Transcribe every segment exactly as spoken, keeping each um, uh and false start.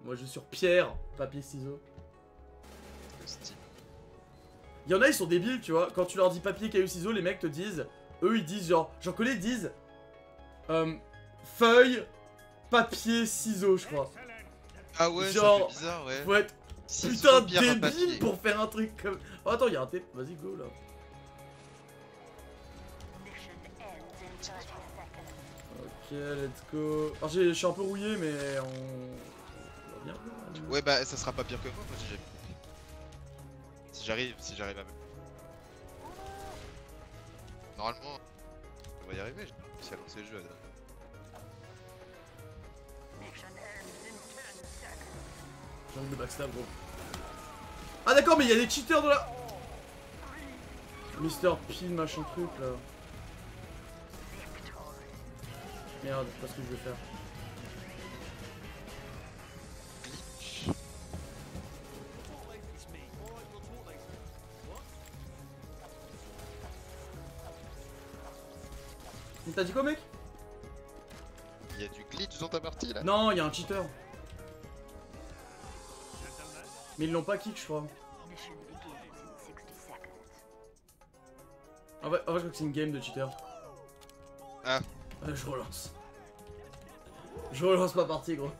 Moi je joue sur pierre, papier, ciseaux. Le style. Il y en a, ils sont débiles, tu vois. Quand tu leur dis papier, caillou, ciseaux, les mecs te disent. Eux, ils disent genre. J'en connais, ils disent. Euh, feuille, papier, ciseaux, je crois. Ah ouais, genre, ça fait bizarre, ouais. Faut être Ciseaux, putain pierre, débile papier. pour faire un truc comme. Oh, attends, il y a un T. Vas-y, go là. Ok, let's go. Alors, je suis un peu rouillé, mais on. on va bien. Ouais, bah ça sera pas pire que moi, moi si j'ai compris. Si j'arrive, si j'arrive à me. Normalement, on va y arriver, j'ai réussi à lancer le jeu. Là. J'ai envie de backstab, gros. Ah, d'accord, mais il y a des cheaters dans la. Mister Pin, machin truc là. Merde, je sais pas ce que je vais faire. T'as dit quoi, mec? Il y a du glitch dans ta partie là? Non, il y a un cheater. Mais ils l'ont pas kick, je crois. En vrai, en vrai, je crois que c'est une game de cheater. Ah. Euh, je relance. Je relance ma partie, gros.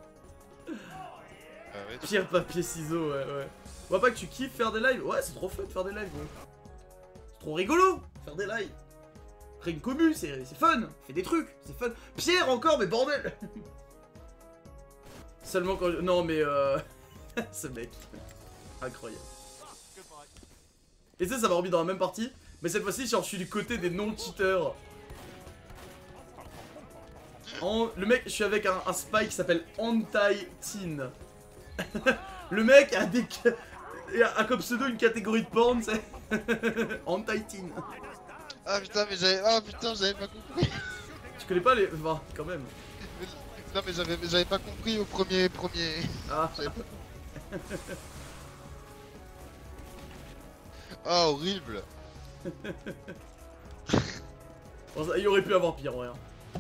Ah ouais, tu... Pierre, papier, ciseaux, ouais, ouais. On voit pas que tu kiffes faire des lives? Ouais, c'est trop fun de faire des lives, gros. C'est trop rigolo, faire des lives. Créer une commu, c'est fun. Fais des trucs, c'est fun. Pierre encore, mais bordel. Seulement quand je... Non, mais euh... ce mec. Incroyable. Et ça, ça m'a remis dans la même partie. Mais cette fois-ci, genre, je suis du côté des non-cheaters. En... Le mec, je suis avec un, un spy qui s'appelle Anti-Teen. Le mec a des... a comme pseudo une catégorie de porn, c'est... Anti-Teen. Ah putain, mais j'avais... Ah putain, j'avais pas compris. Tu connais pas les... Enfin, quand même. Non mais j'avais j'avais pas compris au premier... premier... Ah. Pas... Ah, horrible. Bon, ça, il aurait pu avoir pire, ouais.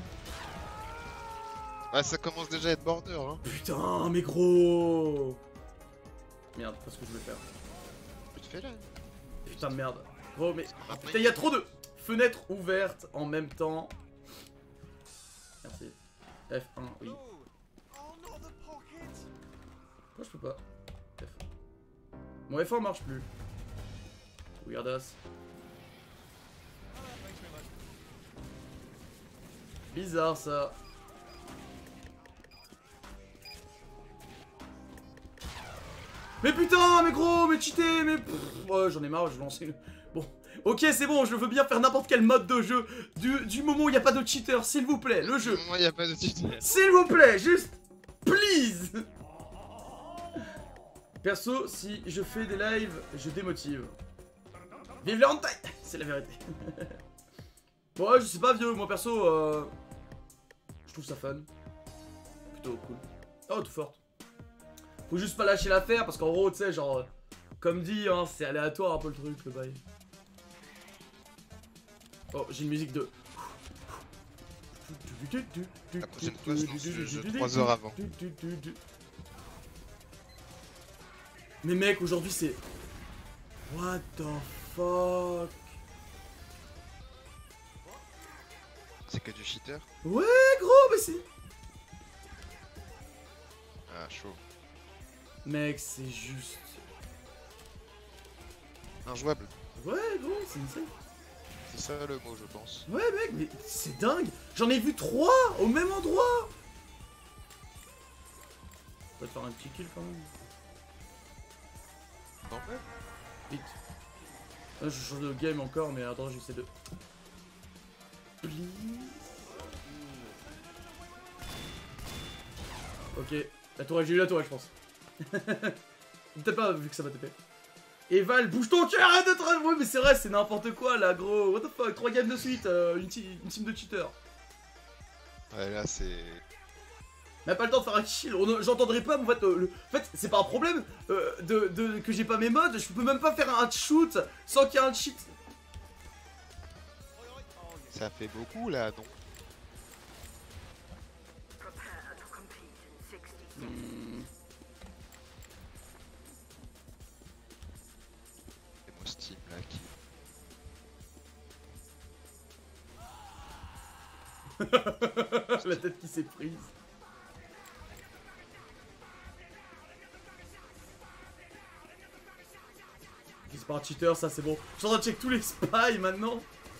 Ah, ça commence déjà à être border, hein. Putain, mais gros. Merde, qu'est-ce que je vais faire? Tu te fais là. Putain, merde. Gros, mais... Putain, il y a trop de fenêtres ouvertes en même temps. Merci. F un, oui. Pourquoi je peux pas? F un. Mon F un marche plus. Weirdas. Bizarre ça. Mais putain, mais gros, mais cheaté, mais... Pff, ouais, j'en ai marre, je vais lancer... Bon, ok, c'est bon, je veux bien faire n'importe quel mode de jeu. Du, du moment où il n'y a pas de cheater, s'il vous plaît, le jeu. Du moment où il n'y a pas de cheater. S'il vous plaît, juste... Please. Perso, si je fais des lives, je démotive. Vive le hentai. C'est la vérité. Bon, ouais, je sais pas, vieux, moi perso, euh... je trouve ça fun. Plutôt cool. Oh, tout forte. Faut juste pas lâcher l'affaire parce qu'en gros, tu sais, genre, comme dit, hein, c'est aléatoire un peu le truc, le bail. Oh, j'ai une musique de... La prochaine fois, je lance le jeu trois heures avant. Mais mec, aujourd'hui, c'est... What the fuck? C'est que du cheater? Ouais, gros, mais c'est... Ah, chaud. Mec, c'est juste... Injouable. Ouais, gros, c'est insane. C'est ça le mot, je pense. Ouais, mec, mais c'est dingue. J'en ai vu trois au même endroit. On va te faire un petit kill quand même. Non, mais... Vite. Là, je change de game encore, mais attends, j'essaie de... Please. Ok. La tourelle, j'ai eu la tourelle, je pense. Peut-être pas, vu que ça m'a T P. Eval, bouge ton cul, arrête de te... Ouais, mais c'est vrai, c'est n'importe quoi, là, gros. What the fuck, trois games de suite, euh, une, une team de cheaters. Ouais, là, c'est... Même pas le temps de faire un kill, j'entendrai pas, en fait, euh, le... en fait, c'est pas un problème euh, de, de, que j'ai pas mes mods, je peux même pas faire un shoot sans qu'il y ait un cheat. Ça fait beaucoup, là, non? Hmm. La tête qui s'est prise. C'est pas un cheater, ça c'est bon. Je suis en train de check tous les spies maintenant.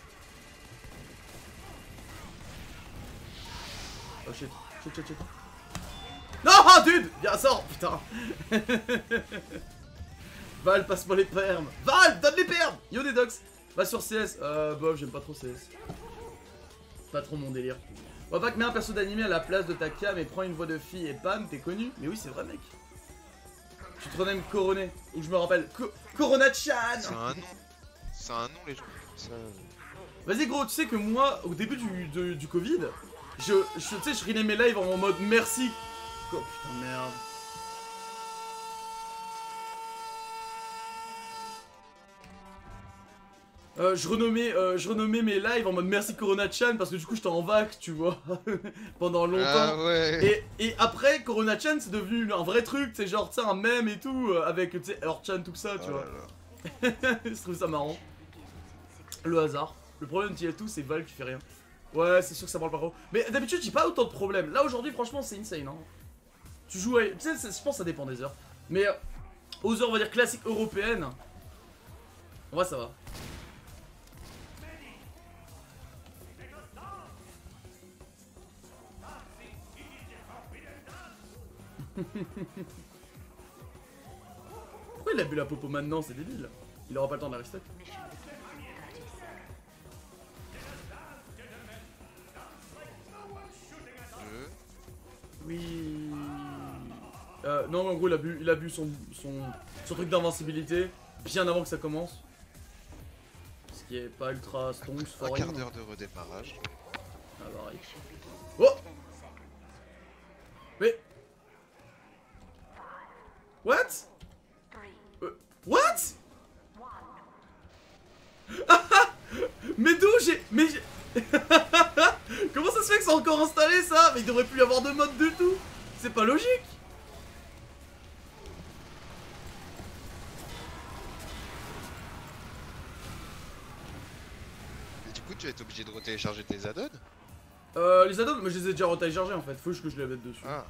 Oh shit, shit, shit, shit. Non, dude! Viens, sors, putain. Val, passe-moi les permes. Val, donne les permes. Yo, des docs. Va sur C S. Euh, Bob, j'aime pas trop C S. Pas trop mon délire. On va pas que mets un perso d'animé à la place de ta cam et prends une voix de fille et bam, t'es connu. Mais oui, c'est vrai, mec. Tu te renommes Coroné. Ou je me rappelle. Co Corona-chan. C'est un nom. C'est un nom, les gens. Ça... Vas-y, gros, tu sais que moi, au début du, de, du Covid, je, je, tu sais, je renais mes lives en mode merci. Oh putain, merde. Euh, je, renommais, euh, je renommais mes lives en mode merci Corona-chan parce que du coup j'étais en vac, tu vois, pendant longtemps. Ah ouais. Et, et après, Corona-chan c'est devenu un vrai truc, c'est genre, tu sais, un mème et tout, avec, tu sais, alors-chan, tout ça, tu Oh vois. là là. Je trouve ça marrant. Le hasard. Le problème de T F deux, c'est Val qui fait rien. Ouais, c'est sûr que ça parle pas trop. Mais d'habitude, j'ai pas autant de problèmes. Là, aujourd'hui, franchement, c'est insane, hein. Tu joues à... Tu sais, je pense que ça dépend des heures. Mais euh, aux heures, on va dire, classiques européennes, en vrai, ça va. Pourquoi il a bu la popo maintenant? C'est débile. Il aura pas le temps de la restock. Oui. Euh, non, en gros, il a bu, il a bu son, son, son truc d'invincibilité bien avant que ça commence. Ce qui est pas ultra strong, Un quart d'heure de redémarrage. Ah bah, right. Oh! Mais... What? euh, What? Mais d'où j'ai... Mais j'ai... Comment ça se fait que c'est encore installé ça? Mais il devrait plus y avoir de mode du tout. C'est pas logique. Et du coup, tu vas être obligé de retélécharger tes add-ons? Euh, les add-ons, mais je les ai déjà retéléchargés en fait. Faut juste que je les mette dessus. Ah.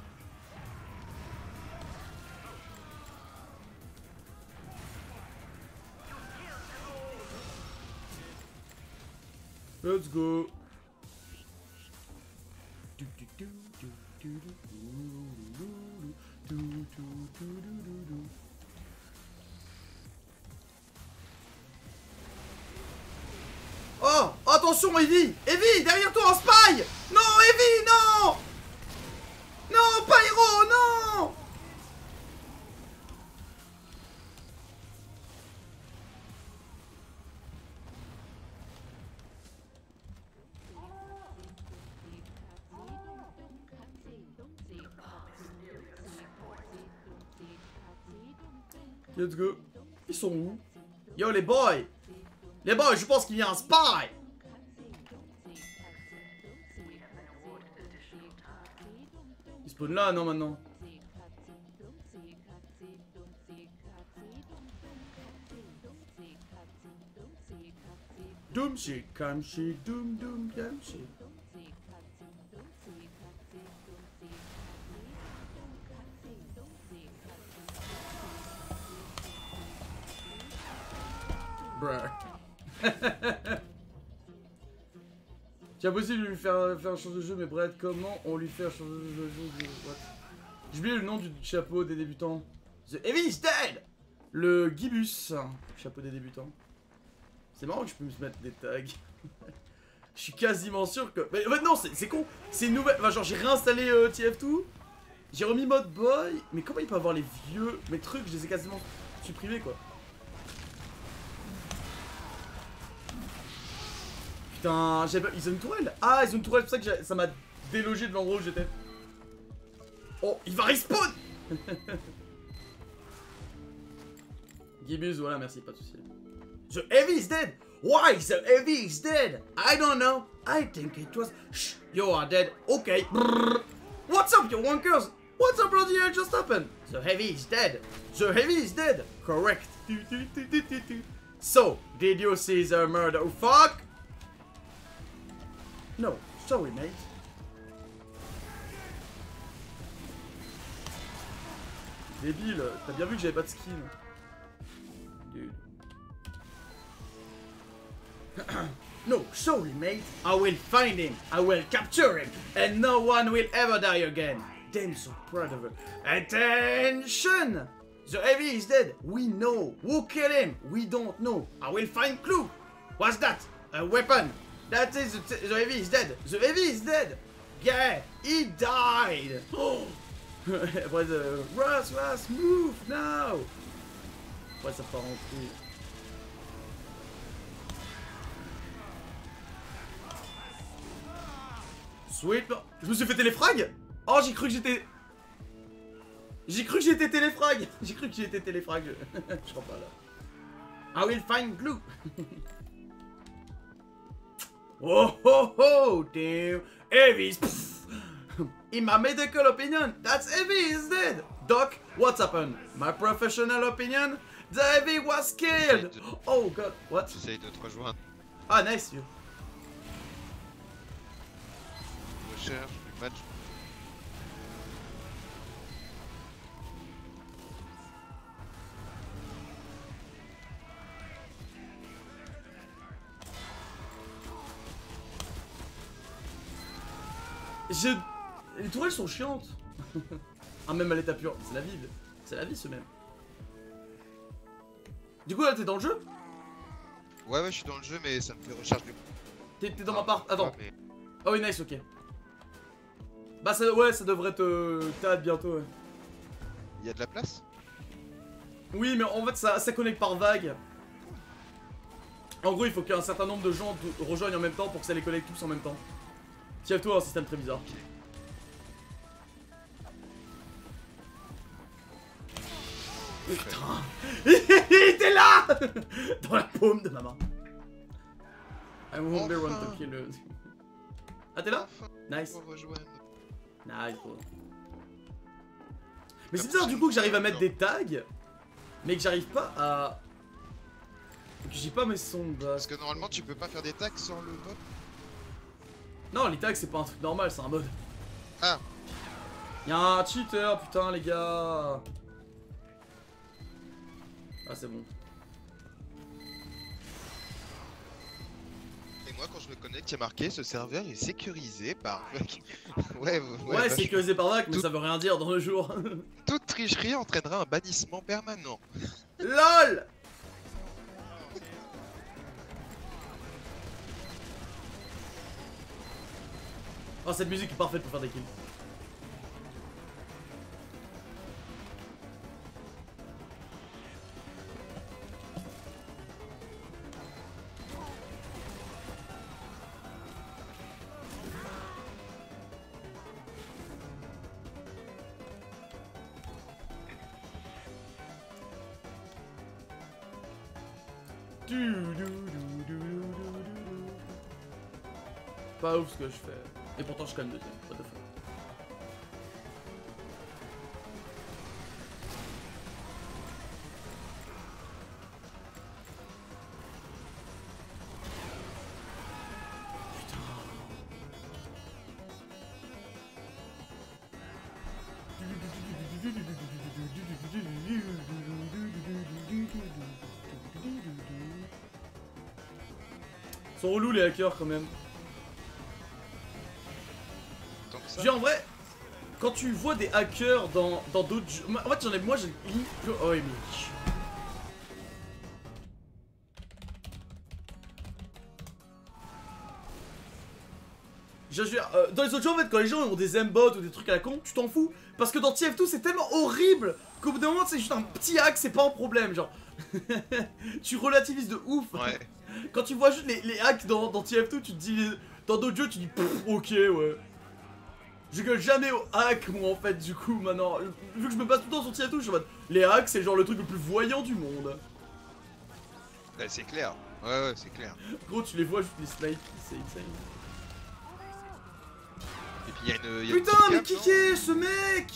Let's go. Oh, attention Evie. Evie, derrière toi un spy. Non Evie, non. Non, Pyro, non. Let's go. Ils sont où? Yo les boys. Les boys, je pense qu'il y a un spy. Il spawn là, non maintenant. Doom shit, come shit, doom doom come shit. Bruh. Tiens, possible de lui faire, faire un change de jeu, mais Brad, comment on lui fait un change de jeu? What? J'ai oublié le nom du chapeau des débutants. The Heavy is dead. Le Gibus. Chapeau des débutants. C'est marrant que je peux me mettre des tags. Je suis quasiment sûr que... Mais en fait non, c'est con. C'est une nouvelle... Enfin genre j'ai réinstallé euh, T F deux. J'ai remis mode boy. Mais comment il peut avoir les vieux... Mes trucs, je les ai quasiment supprimés quoi. Putain, ils ont une tourelle. Ah, ils ont une tourelle, c'est pour ça que ça m'a délogé de l'endroit où j'étais. Oh, il va respawn. Gibus, voilà, merci, pas de soucis. The Heavy is dead. Why the Heavy is dead? I don't know. I think it was... Shh, you are dead. Okay. Brrr. What's up, you wonkers? What's up, bloody hell just happened? The Heavy is dead. The Heavy is dead. Correct. So, did you see the murder? Oh, fuck. No, Sorry, mate. Débile, t'as bien vu que j'avais pas de skin. Dude. No, sorry, mate. I will find him. I will capture him. And no one will ever die again. Damn, so proud of her. Attention! The heavy is dead. We know. Who killed him? We don't know. I will find clue. What's that? A weapon. That is the, the heavy is dead. The heavy is dead. Yeah, he died. Après the Russ, Russ, move now. Ouais, ça part en couille. Sweet. Je me suis fait téléfrag. Oh, j'ai cru que j'étais... J'ai cru que j'étais téléfrag. J'ai cru que j'étais téléfrag. Je crois pas là. I will find glue. Oh ho ho, damn. Heavy's. In my medical opinion, that's Heavy is dead. Doc, what's happened? My professional opinion, the Heavy was killed. De... Oh god, what? J'essaye de te rejoindre. Ah nice, you. Recherche, match. Je... Les tourelles sont chiantes. Ah, même à l'état pur, c'est la vie. C'est la vie ce même. Du coup là t'es dans le jeu? Ouais ouais je suis dans le jeu mais ça me fait recharge du coup. T'es dans ah, ma part. Attends. Mais... Oh oui nice, ok. Bah ça, ouais ça devrait te... t'aide bientôt ouais. Il y a de la place? Oui mais en fait ça, ça connecte par vague. En gros il faut qu'un certain nombre de gens te rejoignent en même temps pour que ça les connecte tous en même temps. Tiens-toi, un système très bizarre. Okay. Putain. Il était là. Dans la paume de ma main. I won't be one to kill it. Ah t'es là? Nice. Nice bro. Mais c'est bizarre du coup que j'arrive à mettre des tags, mais que j'arrive pas à... Que j'ai pas mes sons de base. Parce que normalement tu peux pas faire des tags sans le mode. Non, les tags c'est pas un truc normal, c'est un mode. Ah. Y'a un cheater, putain les gars. Ah c'est bon. Et moi quand je me connecte, il y a marqué ce serveur est sécurisé par... ouais, ouais, ouais, ouais sécurisé par vague, mais tout... ça veut rien dire dans le jour. Toute tricherie entraînera un bannissement permanent. LOL. Oh cette musique est parfaite pour faire des kills. Pas ouf ce que je fais. Et pourtant je suis quand même deuxième, what the fuck. Ils sont relous les hackers quand même. J'ai en vrai, quand tu vois des hackers dans d'autres jeux... En fait j'en ai... Moi j'ai... Oh oui mais... Je jure, euh, dans les autres jeux en fait quand les gens ont des M-bots ou des trucs à la con, tu t'en fous. Parce que dans T F deux c'est tellement horrible qu'au bout d'un moment c'est juste un petit hack, c'est pas un problème genre. Tu relativises de ouf. Ouais. Quand tu vois juste les, les hacks dans, dans T F deux, tu te dis... Dans d'autres jeux tu dis pff, ok ouais. Je gueule jamais au hack moi en fait du coup maintenant. Vu que je me base tout le temps sur T F deux, je suis en mode... Les hacks c'est genre le truc le plus voyant du monde. Ouais c'est clair. Ouais ouais c'est clair. Gros tu les vois juste les snipes, c'est insane. Et puis y a une, y a putain une mais qui est ce mec?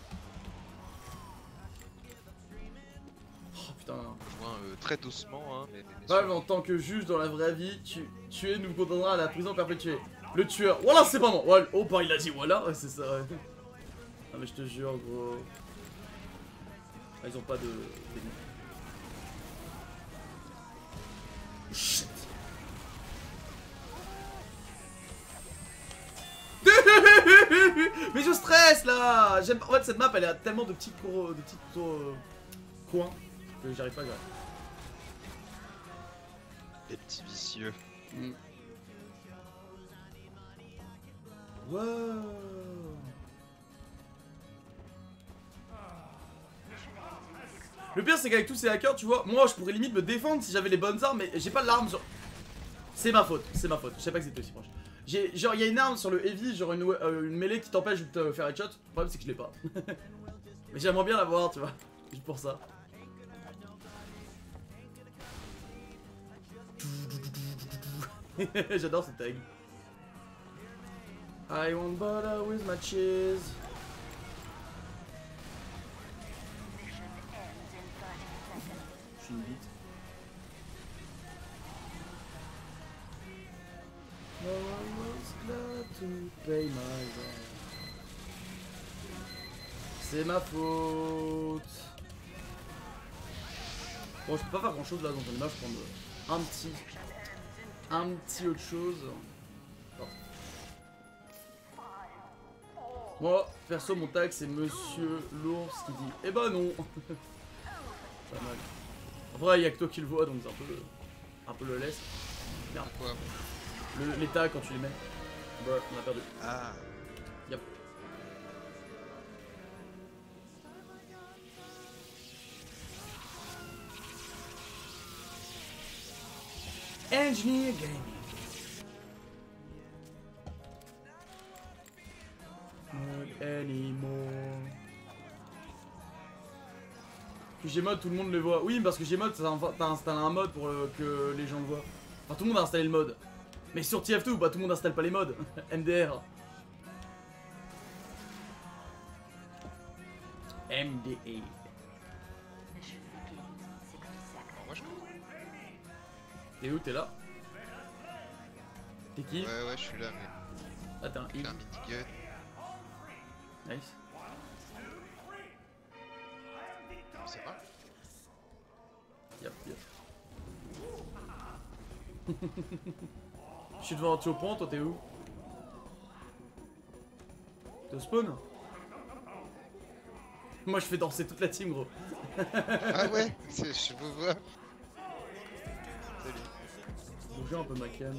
Oh putain. Je vois euh, très doucement hein mais... mais, mais Valve, en tant que juge dans la vraie vie, tu, tuer nous condamnera à la prison perpétuée. Le tueur. Voilà, c'est pas moi. Ouais, oh, bah il a dit voilà, ouais, c'est ça. Ouais. Ah, mais je te jure, gros. Ah, ils ont pas de. Shit. Mais je stresse là. J'aime. En fait, cette map, elle a tellement de petits cours, de petits euh, coins que j'arrive pas à gérer. Les petits vicieux. Mm. Wow. Le pire c'est qu'avec tous ces hackers, tu vois, moi je pourrais limite me défendre si j'avais les bonnes armes, mais j'ai pas l'arme sur... C'est ma faute, c'est ma faute, je sais pas que c'était aussi proche. J'ai, genre il y a une arme sur le heavy, genre une, euh, une mêlée qui t'empêche de te faire headshot, le problème c'est que je l'ai pas. Mais j'aimerais bien l'avoir, tu vois, juste pour ça. J'adore ce tag. I want butter with my cheese. Je suis une bite. No one was glad to pay my rent. C'est ma faute. Bon, je peux pas faire grand chose là dans un image, je prends un petit. Un petit autre chose. Oh. Moi, perso, mon tag c'est Monsieur l'ours qui dit eh ben non. Pas mal. En vrai, il y a que toi qui le vois donc c'est un peu, un peu le laisse. Merde. Quoi? Le, les tags quand tu les mets. Bah, on a perdu. Ah. Yep. Engineer Gaming. Not anymore. Que Gmod, tout le monde le voit. Oui, parce que Gmod, t'as installé un mode pour euh, que les gens le voient. Enfin, tout le monde a installé le mode. Mais sur T F deux, bah, tout le monde installe pas les modes. M D R. M D A. Moi je comprends. T'es où? T'es là? T'es qui? Ouais, ouais, je suis là, mais. Attends, J'ai il. un minigun. Nice. C'est moi? Yep, yep. Je suis devant un Tiopan, toi t'es où? T'es au spawn? Moi je fais danser toute la team, gros. Ah ouais, je vous vois. Salut. Bouger un peu ma cam.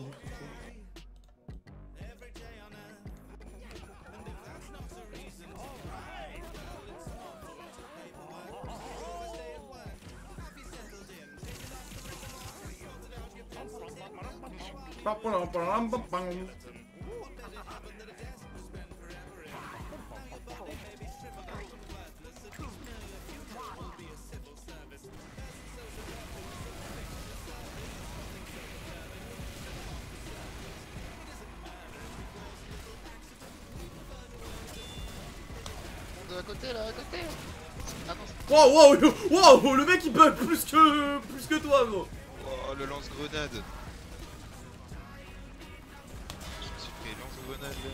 De à côté là, à côté. Ah non, c'est- Wow, wow, wow, le mec il bug plus que plus que toi, gros. Oh, le lance-grenade. Je me suis pris lance-grenade là.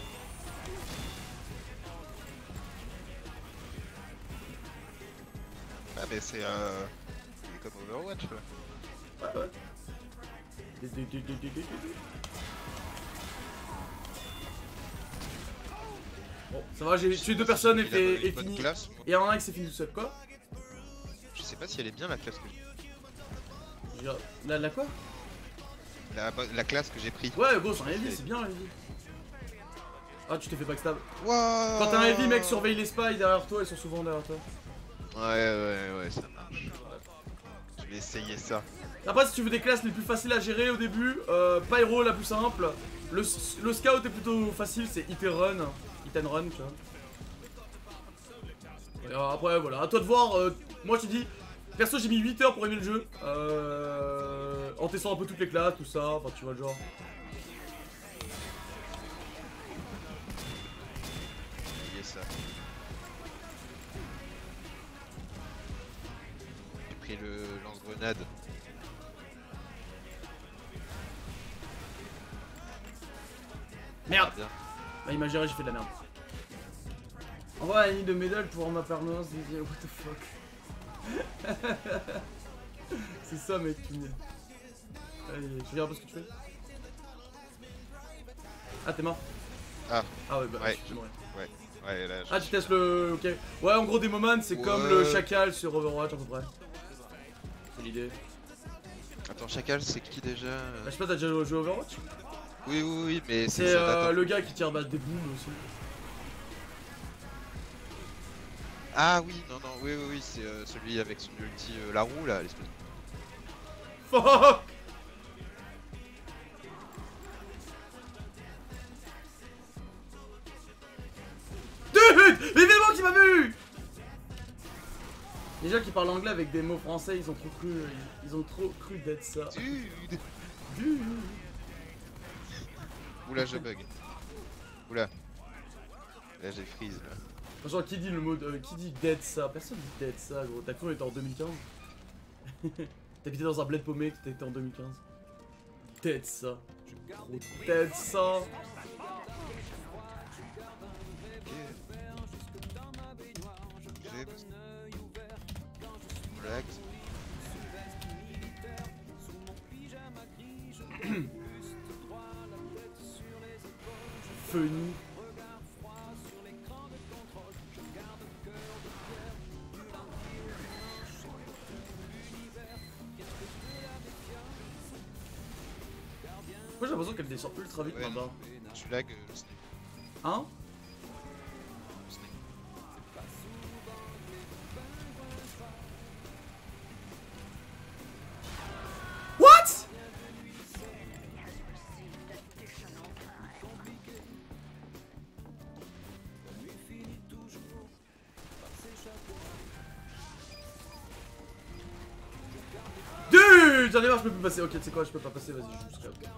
Ah mais c'est euh... c'est comme Overwatch là. Ouais, ouais. Dé- dé- dé- dé- dé- dé- dé. Bon, ça va, j'ai tué deux personnes et, Il a fait, une et bonne fini. classe, moi. Et il y en a un qui s'est fini tout seul, quoi? Je sais pas si elle est bien la classe que j'ai. Genre, La, la quoi? La, la classe que j'ai pris. Ouais, gros, c'est un heavy, c'est bien un heavy. Ah, tu t'es fait backstab. Wow. Quand t'as un heavy, mec, surveille les spies derrière toi, ils sont souvent derrière toi. Ouais, ouais, ouais, ça marche. Je vais essayer ça. Après, si tu veux des classes les plus faciles à gérer au début, euh, Pyro la plus simple. Le, le scout est plutôt facile, c'est hit and run. Hit and run, tu vois. Et euh, après, voilà, à toi de voir. Euh, moi, je te dis, perso, j'ai mis huit heures pour aimer le jeu. Euh, en testant un peu toutes les classes, tout ça. Enfin, tu vois le genre. Essayer ça. J'ai pris le lance-grenade. Merde. Bien. Bah il m'a géré, j'ai fait de la merde. Envoie un nid de médaille pour ma permanence dédiée. What the fuck. C'est ça mec qui me... Allez, je regarde un peu ce que tu fais. Ah t'es mort. Ah. Ah ouais bah Ouais. je suis mort. Ouais. Ouais, là. Ah tu testes le... Ok. Ouais en gros des moments c'est Ouais. comme le chacal sur Overwatch à peu près. C'est l'idée. Attends, Chacal, c'est qui déjà? Bah, je sais pas, t'as déjà joué à Overwatch? Oui, oui, oui, mais C'est ça euh, date un le peu. gars qui tire bah, des boules aussi. Ah oui, non, non, oui, oui, oui, c'est euh, celui avec son ulti, euh, la roue là, l'espèce. Fuck. Dude, évidemment qu'il m'a vu. Les gens qui parlent anglais avec des mots français, ils ont trop cru, ils ont trop cru d'être ça. Dude. Dude. Oula, je bug. Oula. Là, j'ai freeze là. Franchement, qui dit le mot, de, euh, qui dit dead ça? Personne dit dead ça, gros. T'as cru on était en deux mille quinze? T'habitais dans un bled paumé que t'étais en deux mille quinze. Dead ça. Gros dead ça. Relax. Funny. Moi j'ai l'impression qu'elle descend ultra vite Ouais, là-bas. Tu lag, euh, Snake. Hein? Snake. What? Dude, j'en ai marre, je peux plus passer. Ok, tu sais quoi, je peux pas passer, vas-y, je juste cap.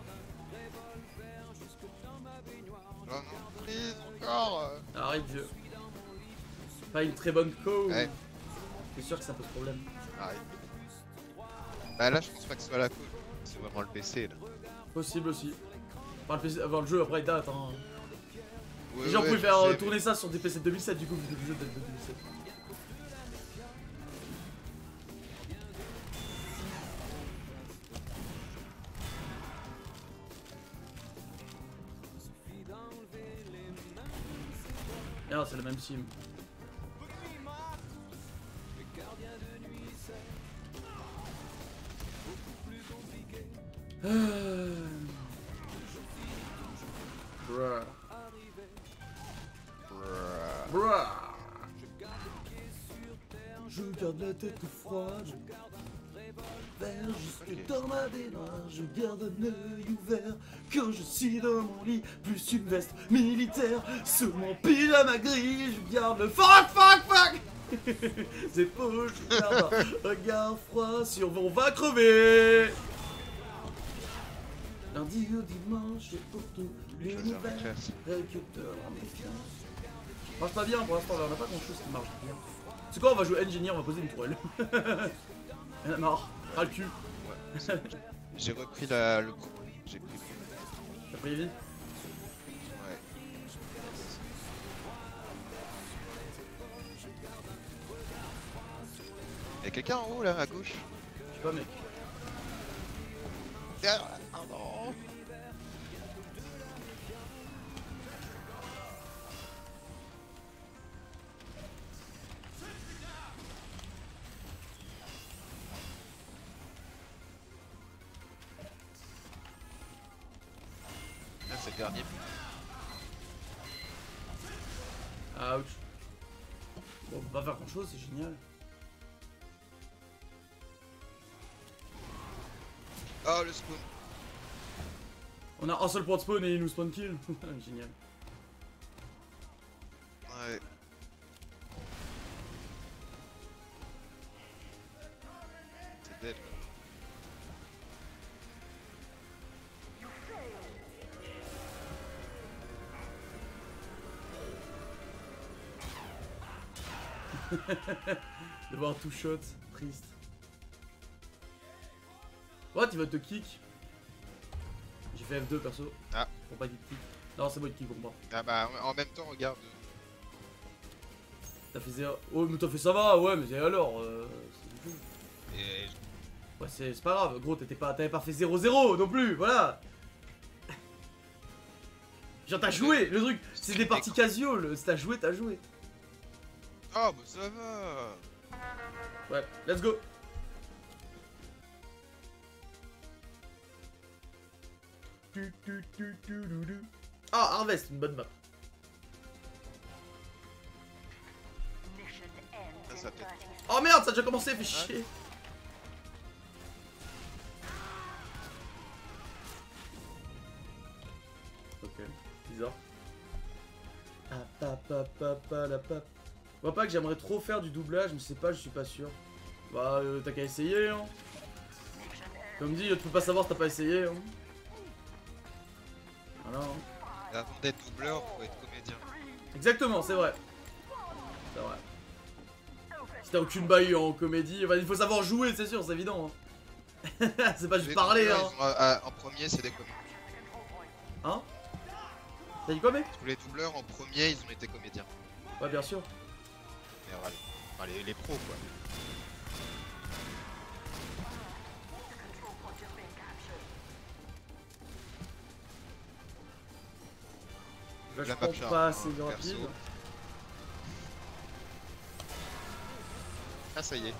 Oh non, please, encore. Arrête, vieux. Pas une très bonne cause. Ouais. C'est sûr que ça pose problème. Arrête. Bah là, je pense pas que ce soit la cause. C'est vraiment le P C là. Possible aussi. Enfin, le, P C, enfin, le jeu après il date. Hein. Ouais, Les gens ouais, pouvaient je faire euh, sais, tourner ça sur des P C de deux mille sept, du coup, vu que le jeu date de deux mille sept. Merde, c'est la même team. Euh... Bruh. mais- Bruh. Je garde la tête froide. Vers jusque Ok. dans ma baignoire, je garde un œil ouvert. Quand je suis dans mon lit, plus une veste militaire. Sur mon pyjama gris, je garde le fuck, fuck, fuck. C'est faux, je garde un regard froid sur on va crever. Lundi au dimanche, et pour tous les Je vais faire ma nouvelles, classe. recruteur en méfiance. Marche pas bien pour l'instant, on a pas grand chose qui marche bien. C'est quoi, on va jouer engineer, on va poser une tourelle. Y'en a marre, ras le cul. Ouais. J'ai repris la, le coup. J'ai pris. T'as pris vie? Ouais. Y'a quelqu'un en haut là, à gauche? Je sais pas mec. Ah ah non. Ah, c'est le dernier. Ouch. Bon, on peut pas faire grand chose, c'est génial. Oh le spawn. On a un seul point de spawn et il nous spawn kill. Génial. Ouais. C'est dead. De voir tout shot, triste. What, il va te kick. J'ai fait F deux perso. Ah. Pour pas qu'il te kick. Non, c'est moi qui comprends. Ah bah en même temps, regarde. T'as fait zéro. Oh, mais t'as fait ça va, ouais, mais alors. Euh, c'est du jeu. Et... Ouais, c'est pas grave, gros, t'avais pas, pas fait zéro zéro non plus, voilà. Genre, t'as joué, le truc, c'est des parties casual, si t'as joué, t'as joué. Oh, bah ça va. Ouais, let's go. Ah, Harvest, une bonne map. Ah, ça peut-être. Oh merde, ça a déjà commencé, fait chier. Ok, bizarre. Ah, pa, pa, pa, pa, la, pa. Je vois pas que j'aimerais trop faire du doublage, mais je sais pas, je suis pas sûr. Bah, euh, t'as qu'à essayer, hein. Comme dit, tu peux pas savoir si t'as pas essayé, hein. Voilà, hein. Avant d'être doubleur, faut être comédien. Exactement, c'est vrai. C'est vrai. Si t'as aucune baille en comédie, bah, il faut savoir jouer, c'est sûr, c'est évident. Hein. C'est pas juste Les parler, doubleurs, hein. ils ont, euh, en premier, c'est des comédiens. Hein? T'as dit quoi, mec? Tous les doubleurs, en premier, ils ont été comédiens. Ouais, bien sûr. Mais voilà. Enfin, les, les pros, quoi. Là, je La pense map, pas un- assez un rapide. perso. Ah, ça y est.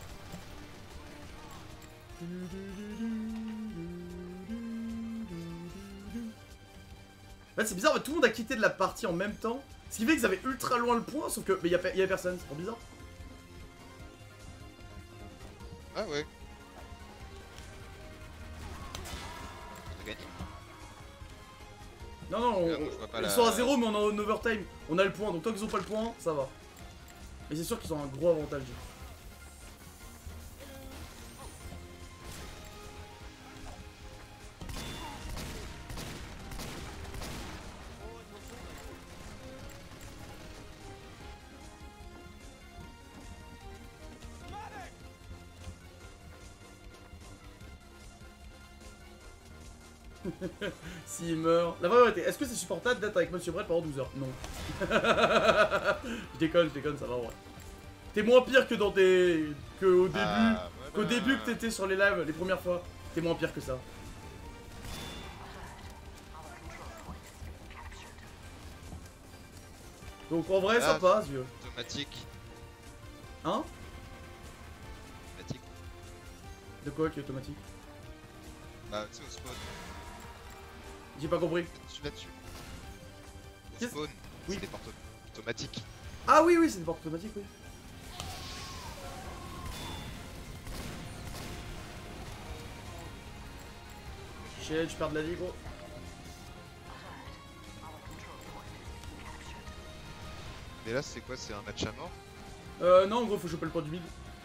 En fait, c'est bizarre, mais tout le monde a quitté de la partie en même temps. Ce qui fait qu'ils avaient ultra loin le point, sauf que. Mais il y, a, y avait personne, c'est trop bizarre. Ah ouais. On a gagné. Non, non, on- Ah, moi, je vois pas ils la- sont à zéro, mais on est en overtime. On a le point, donc tant qu'ils ont pas le point, ça va. Mais c'est sûr qu'ils ont un gros avantage. S'il meurt. La vraie vérité, est-ce que c'est supportable d'être avec Monsieur Brett pendant douze heures? Non. Je déconne, je déconne, ça va en vrai. T'es moins pire que dans tes. que au début. Ah, Qu'au voilà. début que t'étais sur les lives les premières fois. T'es moins pire que ça. Donc en vrai, ça Ah. passe, vieux. Automatique. Hein? Automatique. De quoi qui est automatique? Bah, tu sais, au spawn. J'ai pas compris. Là-dessus, là-dessus. Au Qu'est-ce- spawn, Oui. c'est des portes automatiques. Ah oui, oui, c'est une porte automatique, oui. Shit, je perds de la vie, gros. Mais là, c'est quoi? C'est un match à mort? Euh, non, en gros, faut choper le point du mid.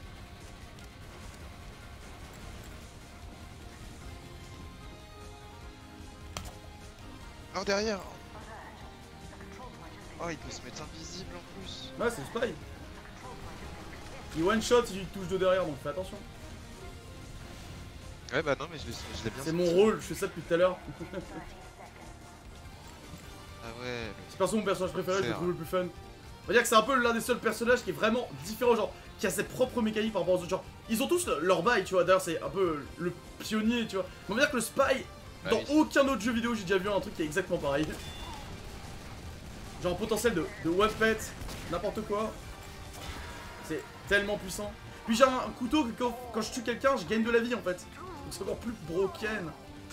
Oh, derrière! Oh, il peut se mettre invisible en plus. Ouais, c'est le spy. Il one shot si tu touches de derrière, donc fais attention. Ouais, bah non, mais je l'ai je l'ai bien C'est senti. mon rôle, je fais ça depuis tout à l'heure. Ah ouais. C'est pas mon personnage préféré, je le C'est trouve le plus fun. On va dire que c'est un peu l'un des seuls personnages qui est vraiment différent, genre, qui a ses propres mécaniques par rapport aux autres. Genre, ils ont tous leur bail, tu vois. D'ailleurs, c'est un peu le pionnier, tu vois. Mais on va dire que le spy, Bah dans oui. aucun autre jeu vidéo, j'ai déjà vu un truc qui est exactement pareil. Genre, un potentiel de, de one pet, n'importe quoi. C'est tellement puissant. Puis j'ai un couteau que quand, quand je tue quelqu'un, je gagne de la vie en fait. Donc c'est encore plus broken.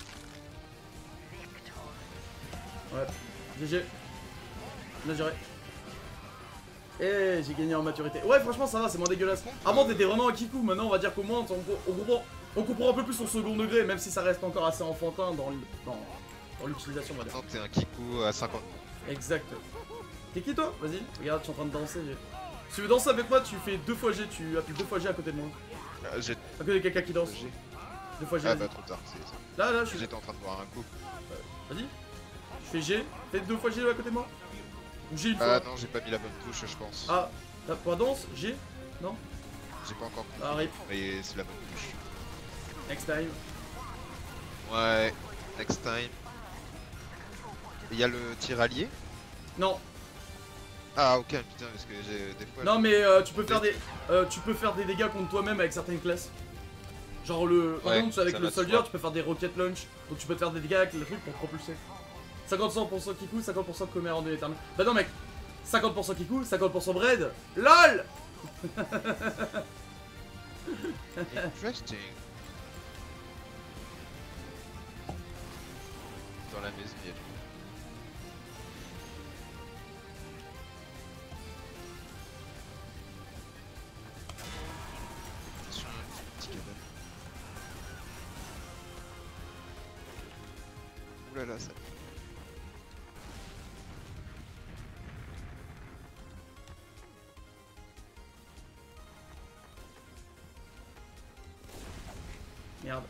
Ouais, G G. Bien géré. Et j'ai gagné en maturité. Ouais, franchement, ça va, c'est moins dégueulasse. Avant, t'étais vraiment un kikou. Maintenant, on va dire qu'au moins, on, on comprend, on comprend un peu plus son second degré, même si ça reste encore assez enfantin dans le- dans- dans l'utilisation, on va dire. Maintenant, t'es un Kiku à cinquante. Exact. T'es qui toi? Vas-y, regarde, je suis en train de danser. j'ai- Si tu veux danser avec moi, tu fais deux fois G, tu appuies deux fois G à côté de moi. Ah, j'ai. À côté de quelqu'un qui danse. j'ai- Deux fois G. Ah vas-y. bah trop tard, c'est ça. Là, là, je suis. J'étais en train de boire un coup. Vas-y. Je fais G. Fais deux fois G à côté de moi. Ou G une Ah fois. non, j'ai pas mis la bonne touche, je pense. Ah, t'as pas danse? G? Non? J'ai pas encore compris. Ah, rip. Mais c'est la bonne touche. Next time. Ouais, next time. Il y a le tir allié. Non. Ah ok putain parce que j'ai des fois. Non mais euh, tu peux faire des euh, tu peux faire des dégâts contre toi-même avec certaines classes. Genre le par Ouais, exemple avec ça le va de soldier soi. tu peux faire des rocket launch. Donc tu peux te faire des dégâts avec les trucs pour te propulser. cinquante pour cent Kiku, cinquante pour cent Comer en deux éternel. Bah non mec, cinquante pour cent Kiku, cinquante pour cent Bread. LOL. Interesting. Dans la maison il y a du. Attention, un petit cabane. Oulala ça. Merde.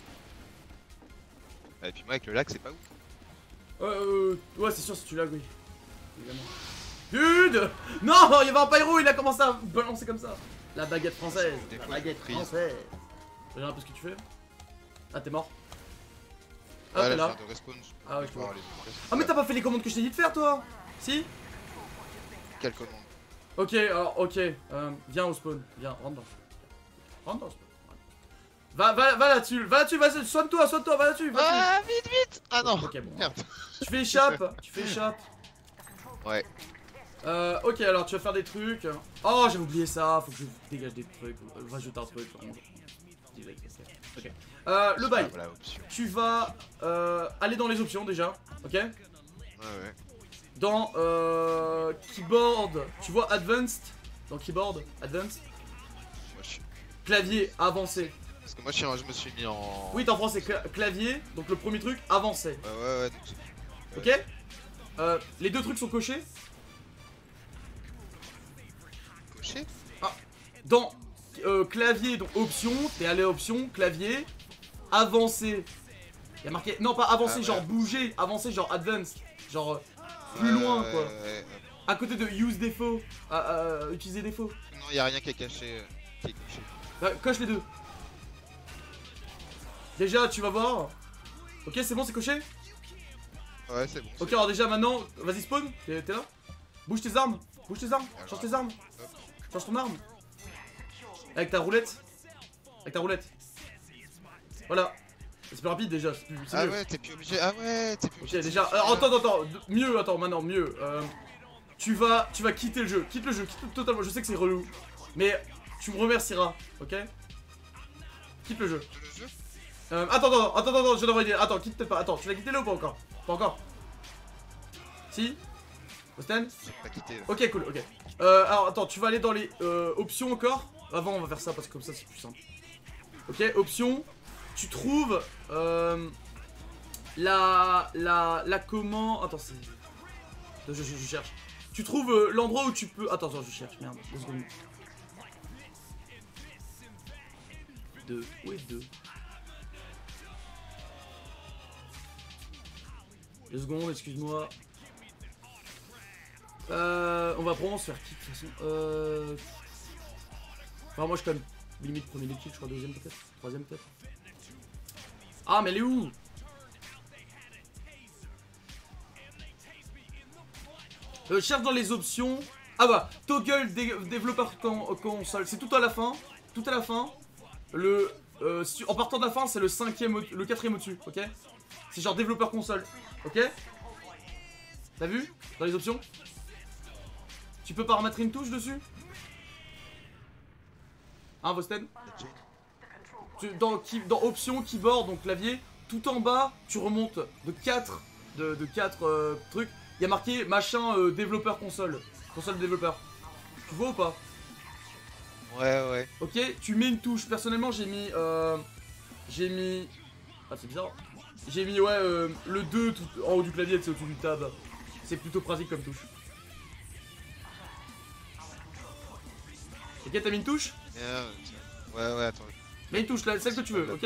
Et puis moi avec le lac c'est pas ouf. Euh, euh, ouais c'est sûr si tu l'as oui. Évidemment. Dude. Non, il y avait un pyro, il a commencé à balancer comme ça. La baguette française. Des La fois, baguette je prise. française. Regarde un peu ce que tu fais. Ah t'es mort. Ah Ah t'es là, là. je viens de respawn. Ah ouais, je je peux vois. voir les- Ah mais t'as pas fait les commandes que je t'ai dit de faire toi. Si. Quelle commande? Ok, alors ok, euh, viens au spawn, viens, rentre dans. Rentre dans le spawn. Va, va, va là-dessus, va là-dessus, vas-y, soigne-toi, soigne-toi, va là-dessus, va là-dessus. Ah vite vite. Ah non. Ok, bon. Merde. Tu fais échappe, tu fais échappe. Ouais. Euh, ok, alors tu vas faire des trucs. Oh, j'ai oublié ça, faut que je dégage des trucs. Euh, Va jeter un truc. Ok. Euh, le bail. Ah, voilà, option. Tu vas euh, aller dans les options déjà, ok? Ouais ouais. Dans euh, keyboard, tu vois advanced. Dans keyboard, advanced. Moi, je suis... Clavier, avancé. Parce que moi je, suis en- je me suis mis en. Oui, en français, cla clavier, donc le premier truc, avancé. Ouais ouais ouais. Donc c'est- Ok euh, Les deux trucs sont cochés. Coché. Dans euh, clavier, donc option, t'es allé à option, clavier, avancé. Il y a marqué, non pas avancé, Ah, ouais. genre bouger, avancé, genre advanced. Genre euh, plus Ouais, loin ouais, quoi. ouais, ouais. À côté de use défaut, à, à utiliser défaut. Non, y a rien qui est caché. euh, Qui est coché. Euh, coche les deux. Déjà, tu vas voir. Ok, c'est bon, c'est coché. Ouais, c'est bon. Ok, alors déjà maintenant, vas-y spawn, t'es t'es là. Bouge tes armes, bouge tes armes, Alors, change tes armes, hop. change ton arme. Avec ta roulette. Avec ta roulette. Voilà. C'est plus rapide déjà, c'est plus- c'est Ah mieux. ouais, t'es plus obligé. Ah ouais, t'es plus Ok, obligé. de déjà. faire- Alors, attends, attends, attends. Mieux, attends, maintenant, mieux. Euh, tu vas, tu vas quitter le jeu. Quitte le jeu, quitte totalement. Je sais que c'est relou, mais tu me remercieras, ok? Quitte le jeu. Le jeu. Euh, attends, attends, attends, attends, je devrais dire. Attends, quitte peut-être pas. Attends, tu l'as quitté là ou pas encore? Pas encore. Si? Austin? J'ai pas quitté. Là. Ok, cool, ok. Euh, alors, attends, tu vas aller dans les euh, options encore. Avant, on va faire ça parce que comme ça, c'est plus simple. Ok, options. Tu trouves euh, la, la, la comment. Attends, c'est. Je, je, je cherche. Tu trouves euh, l'endroit où tu peux. Attends, attends, je cherche, merde. Deux secondes. Deux. Où est deux? Deux secondes, excuse-moi. Euh, on va probablement se faire kick de toute façon. Euh... Enfin, moi je suis quand même limite premier des kills, je crois deuxième peut-être. Troisième peut-être. Ah, mais elle est où? euh, Cherche dans les options. Ah bah, toggle dé développeur con console. C'est tout à la fin. Tout à la fin. Le, euh, en partant de la fin, c'est le cinquième, le quatrième au-dessus, ok? C'est genre développeur console, ok? T'as vu? Dans les options? Tu peux paramétrer une touche dessus? Hein, Vosten? Tu, dans, qui, dans options, keyboard, donc clavier, tout en bas, tu remontes de quatre de, de quatre euh, trucs. Il y a marqué machin euh, développeur console. Console développeur. Tu vois ou pas? Ouais, ouais. Ok, tu mets une touche. Personnellement, j'ai mis. Euh, j'ai mis. Ah, c'est bizarre. J'ai mis, ouais, euh, le deux tout, en haut du clavier, c'est au-dessus du tab. C'est plutôt pratique comme touche. Ok, t'as mis une touche? Merde. Ouais, ouais, attends. Mets une touche, là, celle que tu veux, ok?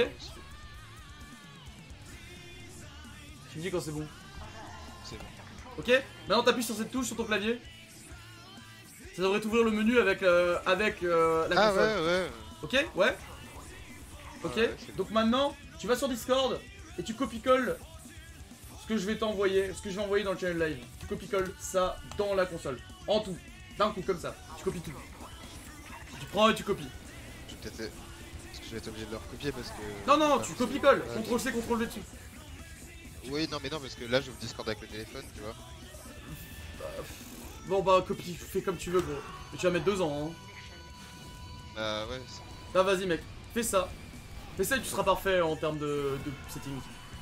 Tu me dis quand c'est bon. C'est bon. Ok? Maintenant, t'appuies sur cette touche sur ton clavier. Ça devrait t'ouvrir le menu avec, euh, avec euh, la Ah console. ouais, ouais. Ok? Ouais? Ok? Ouais, c'est Donc maintenant, tu vas sur Discord et tu copie-colles ce que je vais t'envoyer, ce que je vais envoyer dans le channel live. Tu copies-colles ça dans la console. En tout. D'un coup, comme ça. Tu copies tout. Tu prends et tu copies. Je vais peut-être. Parce que je vais être obligé de le recopier parce que. Non, non, Enfin, tu c'est- copies-colles. ouais. contrôle C, contrôle V dessus. Oui, non, mais non, parce que là, j'ouvre Discord avec le téléphone, tu vois. Bon, bah, copie, fais comme tu veux, gros. Mais tu vas mettre deux ans, hein. Bah, ouais. c'est- Bah, vas-y, mec. Fais ça. Fais ça et tu seras parfait en termes de, de settings.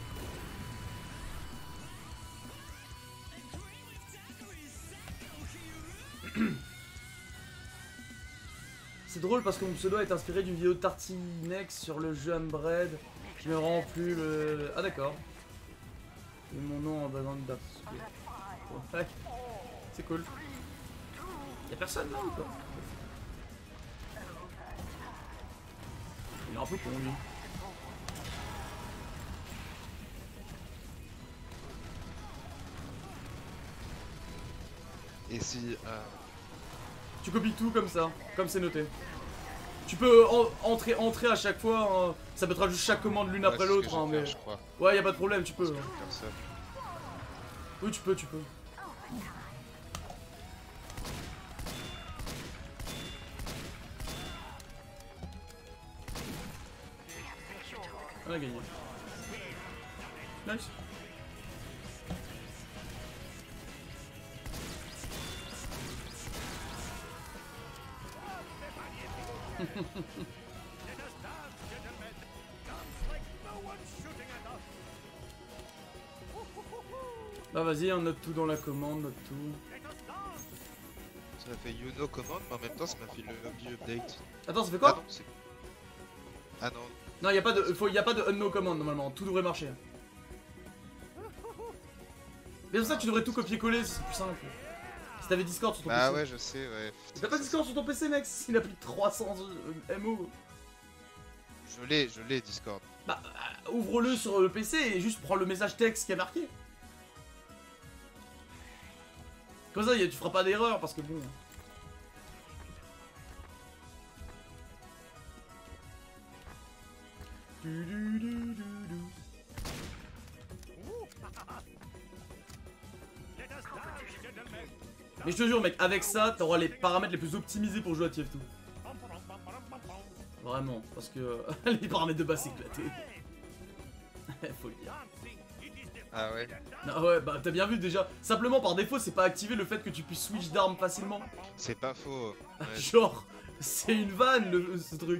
C'est drôle parce que mon pseudo est inspiré d'une vidéo de Tartinex sur le jeu Unbread. Je me rends plus le... Ah d'accord. Et mon nom en basant de date. Ouais. C'est cool. Y'a personne là ou quoi? Il est un peu con lui. Et si. Euh... Tu copies tout comme ça, comme c'est noté. Tu peux en entrer, entrer à chaque fois, hein. Ça mettra juste chaque commande l'une ouais, après c'est ce que l'autre, je hein, vais mais... faire, je crois. Ouais, y a pas de problème, tu peux. Parce que hein. je vais faire ça. Oui, tu peux, tu peux. On a gagné. Nice. Bah vas-y, on note tout dans la commande, note tout. Ça m'a fait Yuno commande, mais en même temps, ça m'a fait le lobby update. Attends, ça fait Ah quoi? non, c'est. Ah non. Non, y a pas de, faut, y a pas de unknown command normalement, tout devrait marcher. Mais pour ça, tu devrais tout copier-coller, c'est plus simple. Si t'avais Discord sur ton Bah P C. ouais, je sais, ouais. T'as pas Discord sur ton P C, mec? Il a plus de trois cents euh, M O. Je l'ai, je l'ai, Discord. Bah, euh, ouvre-le sur le P C et juste prends le message texte qui est marqué. Comme ça, y a- tu feras pas d'erreur parce que bon. Du, du, du, du, du. Mais je te jure, mec, avec ça, t'auras les paramètres les plus optimisés pour jouer à T F deux. Vraiment, parce que les paramètres de base c'est éclaté. Faut le dire. Ah ouais. Ah ouais, bah t'as bien vu déjà. Simplement par défaut, c'est pas activé le fait que tu puisses switch d'armes facilement. C'est pas faux. Ouais. Genre, c'est une vanne le, ce truc.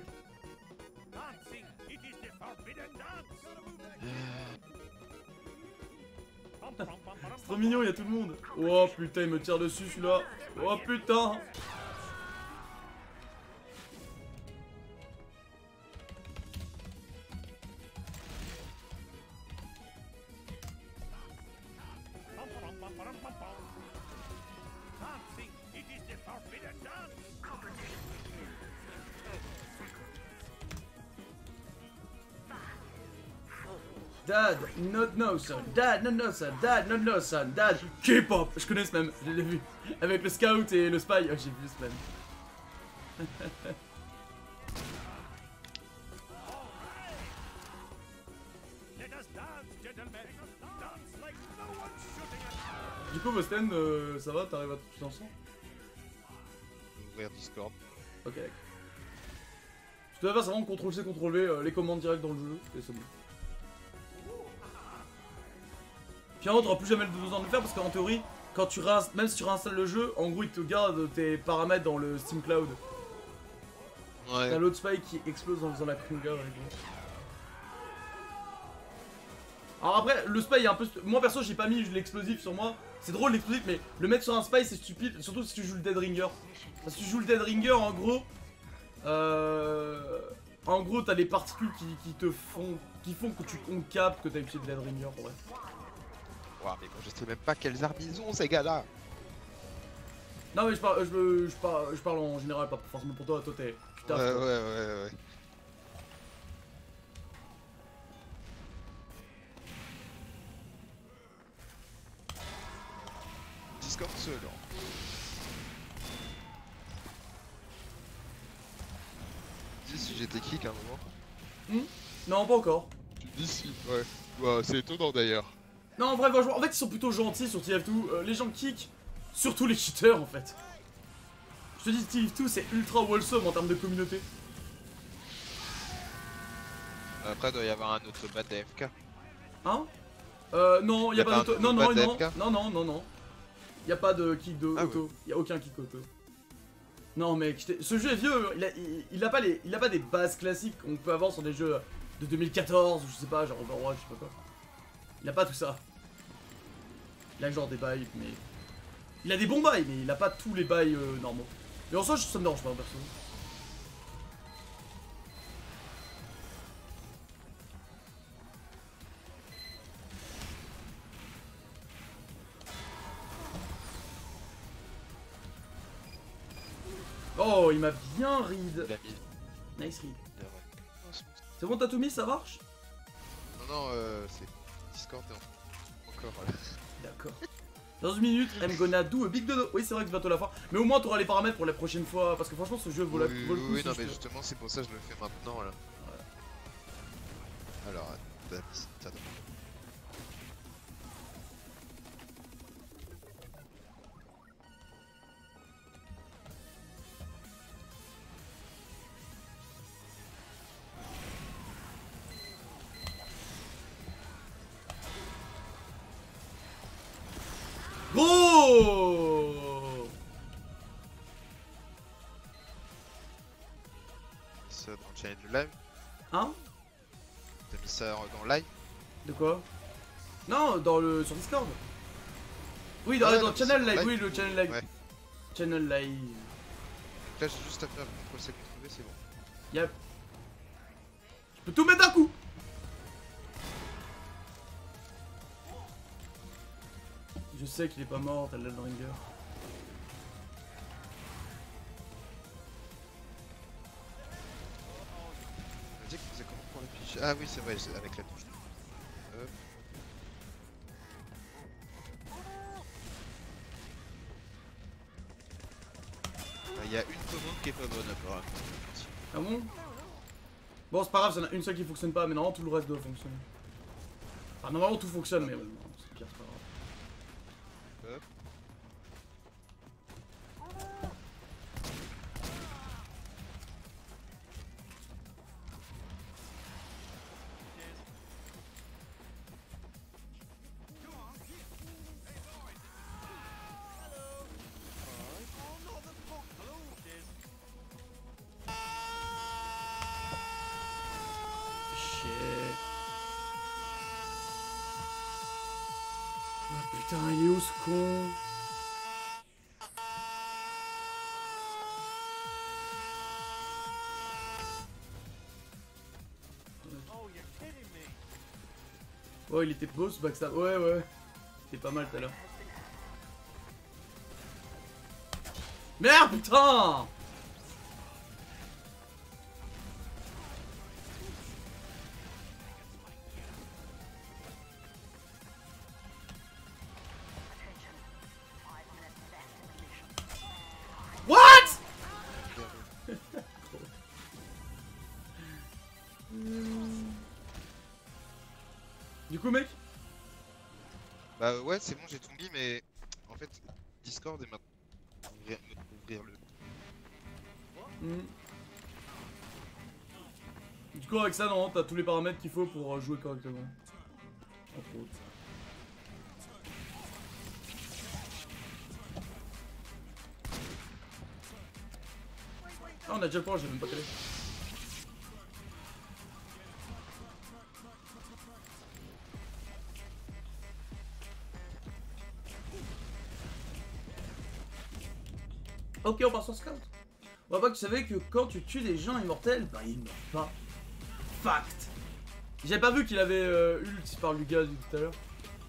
C'est trop mignon, il y a tout le monde. Oh putain, il me tire dessus celui-là. Oh putain. Dad, not no son, dad, not no son, dad, not no son, dad, K-pop, je connais ce même, je l'ai vu, avec le scout et le spy, oh, j'ai vu ce même. Du coup, Mosten, euh, ça va, t'arrives à tout ensemble? Ouvrir Discord. Ok, d'accord. Ce que tu vas faire, c'est vraiment contrôle C, contrôle V, euh, les commandes directes dans le jeu, et c'est bon. Finalement, t'auras plus jamais besoin de le faire parce qu'en théorie, quand tu réinst- même si tu réinstalles le jeu, en gros, il te garde tes paramètres dans le Steam Cloud. Ouais. T'as l'autre spy qui explose en faisant la conga avec lui. Alors après, le spy est un peu... Moi perso, j'ai pas mis l'explosif sur moi. C'est drôle l'explosif, mais le mettre sur un spy, c'est stupide. Surtout si tu joues le Dead Ringer. Parce que tu joues le Dead Ringer, en gros... Euh... En gros, t'as des particules qui, qui te font... Qui font que tu on capte que t'as utilisé le Dead Ringer, en vrai. Ouah, mais moi je sais même pas quelles armes ils ont ces gars-là. Non mais je parle, je, me- je, parle, je parle en général, pas forcément pour toi, toi t'es... Tu Ouais, taffes, ouais, toi. ouais, ouais. Discord seul. Hein. Dis si j'étais kick à un moment. Hmm non, pas encore. Tu dis si, ouais. Ouais, c'est étonnant d'ailleurs. Non, en vrai, franchement, en fait, ils sont plutôt gentils sur T F deux. Euh, les gens kick, surtout les cheaters, en fait. Je te dis, T F deux, c'est ultra wholesome en termes de communauté. Après, il doit y avoir un autobat d'A F K. Hein? Euh, non, y a, Y a pas pas d'auto. un Non, non, autobot non, d'A F K? non, non, non, non. Y a pas de kick de Ah auto. Y a aucun kick auto. Non, mec, je t'ai- ce jeu est vieux. Il a, il, il a pas les, il a pas des bases classiques qu'on peut avoir sur des jeux de deux mille quatorze ou je sais pas, genre Overwatch, je sais pas quoi. Il a pas tout ça. Il a genre des bails, mais il a des bons bails, mais il a pas tous les bails euh, normaux. Mais en soi, ça me dérange pas, perso. Oh, il m'a bien read. Il a mis. Nice read. il a- Oh, c'est bon. C'est bon, t'as tout mis, ça marche? Non, non, euh, c'est Discord et en- encore. Voilà. D'accord. Dans une minute, I'm gonna do a big dodo. Oui, c'est vrai que c'est bientôt la fin. Mais au moins, t'auras les paramètres pour la prochaine fois. Parce que franchement, ce jeu vaut, la, Oui, vaut le oui, coup. oui, si non, je mais te- justement, c'est pour ça que je le fais maintenant là. Alors, t'as mis. T'as Gros ça dans le challenge live. Hein? T'as mis ça dans live. De quoi? Non, dans le... sur Discord. Oui, dans, Ah ouais, dans non, le channel c'est live, live. oui, le channel live. Ouais. Channel live. Donc là, j'ai juste à faire contrôle C contrôle V, c'est bon. Yep. Je peux tout mettre d'un coup. Je sais qu'il est pas mort, t'as l'Elden Ringer. On m'a dit qu'il faisait comment pour l'afficher. Ah oui, c'est vrai, c'est avec la touche. Hop. Il y a une commande qui est pas bonne apparemment. Ah bon? Bon, c'est pas grave, il y en a une seule qui fonctionne pas, mais normalement tout le reste doit fonctionner. Enfin, normalement tout fonctionne, mais bon, c'est pire, c'est pas grave. Hop. Shit. Oh putain, il est où ce con? Oh, il était beau ce backstab. Ouais, ouais. C'était pas mal tout à l'heure. Merde, putain! What? Du coup, mec? Bah ouais, c'est bon, j'ai tout mis, mais en fait, Discord est maintenant. Ouvrir, ouvrir le. Hmm. Du coup, avec ça, non, t'as tous les paramètres qu'il faut pour jouer correctement. Entre autres. Ah, on a déjà le point, j'ai même pas calé. Ok, on part sur Scout. On va pas que tu savais que quand tu tues des gens immortels, bah ils meurent pas. Fact. J'avais pas vu qu'il avait euh, ult par Lugas tout à l'heure.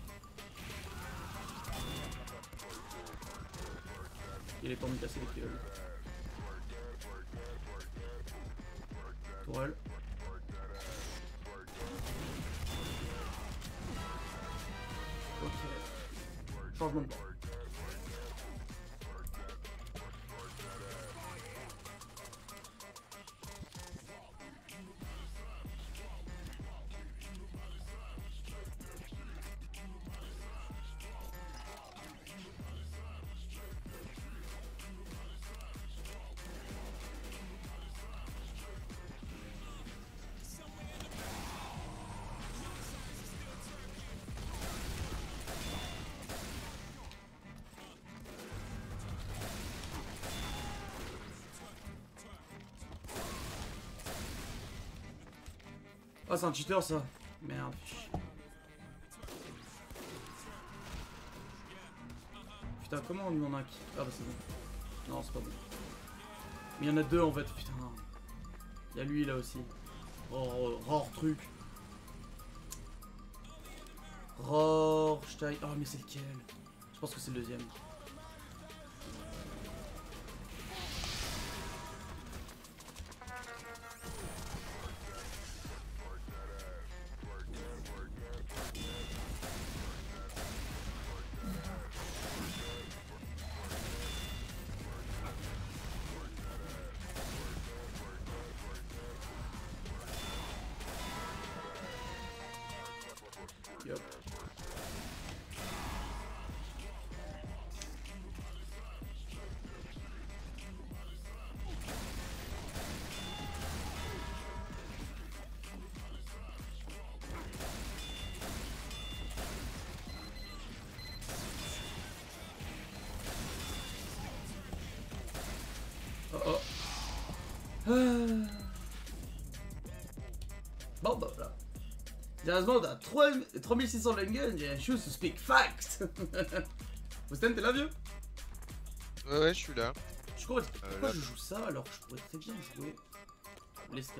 Il est temps de me casser les pieds. Tourelle. Ok. Changement de bord. Ah, c'est un cheater ça. Merde. Putain, comment on lui en a un qui... Ah bah c'est bon. Non, c'est pas bon. Mais il y en a deux en fait, putain. Il y a lui là aussi. Oh, rare truc. Rorstein. Oh, mais c'est lequel? Je pense que c'est le deuxième. Yep. Oh oh. Ah. Bon bah voilà. Sérieusement, t'as trois mille six cents Langen, j'ai un chose to speak facts. Boston, t'es là, vieux? Ouais, ouais, je suis là. Je crois, Euh, pourquoi là. je joue ça alors que je pourrais très bien jouer l'escape.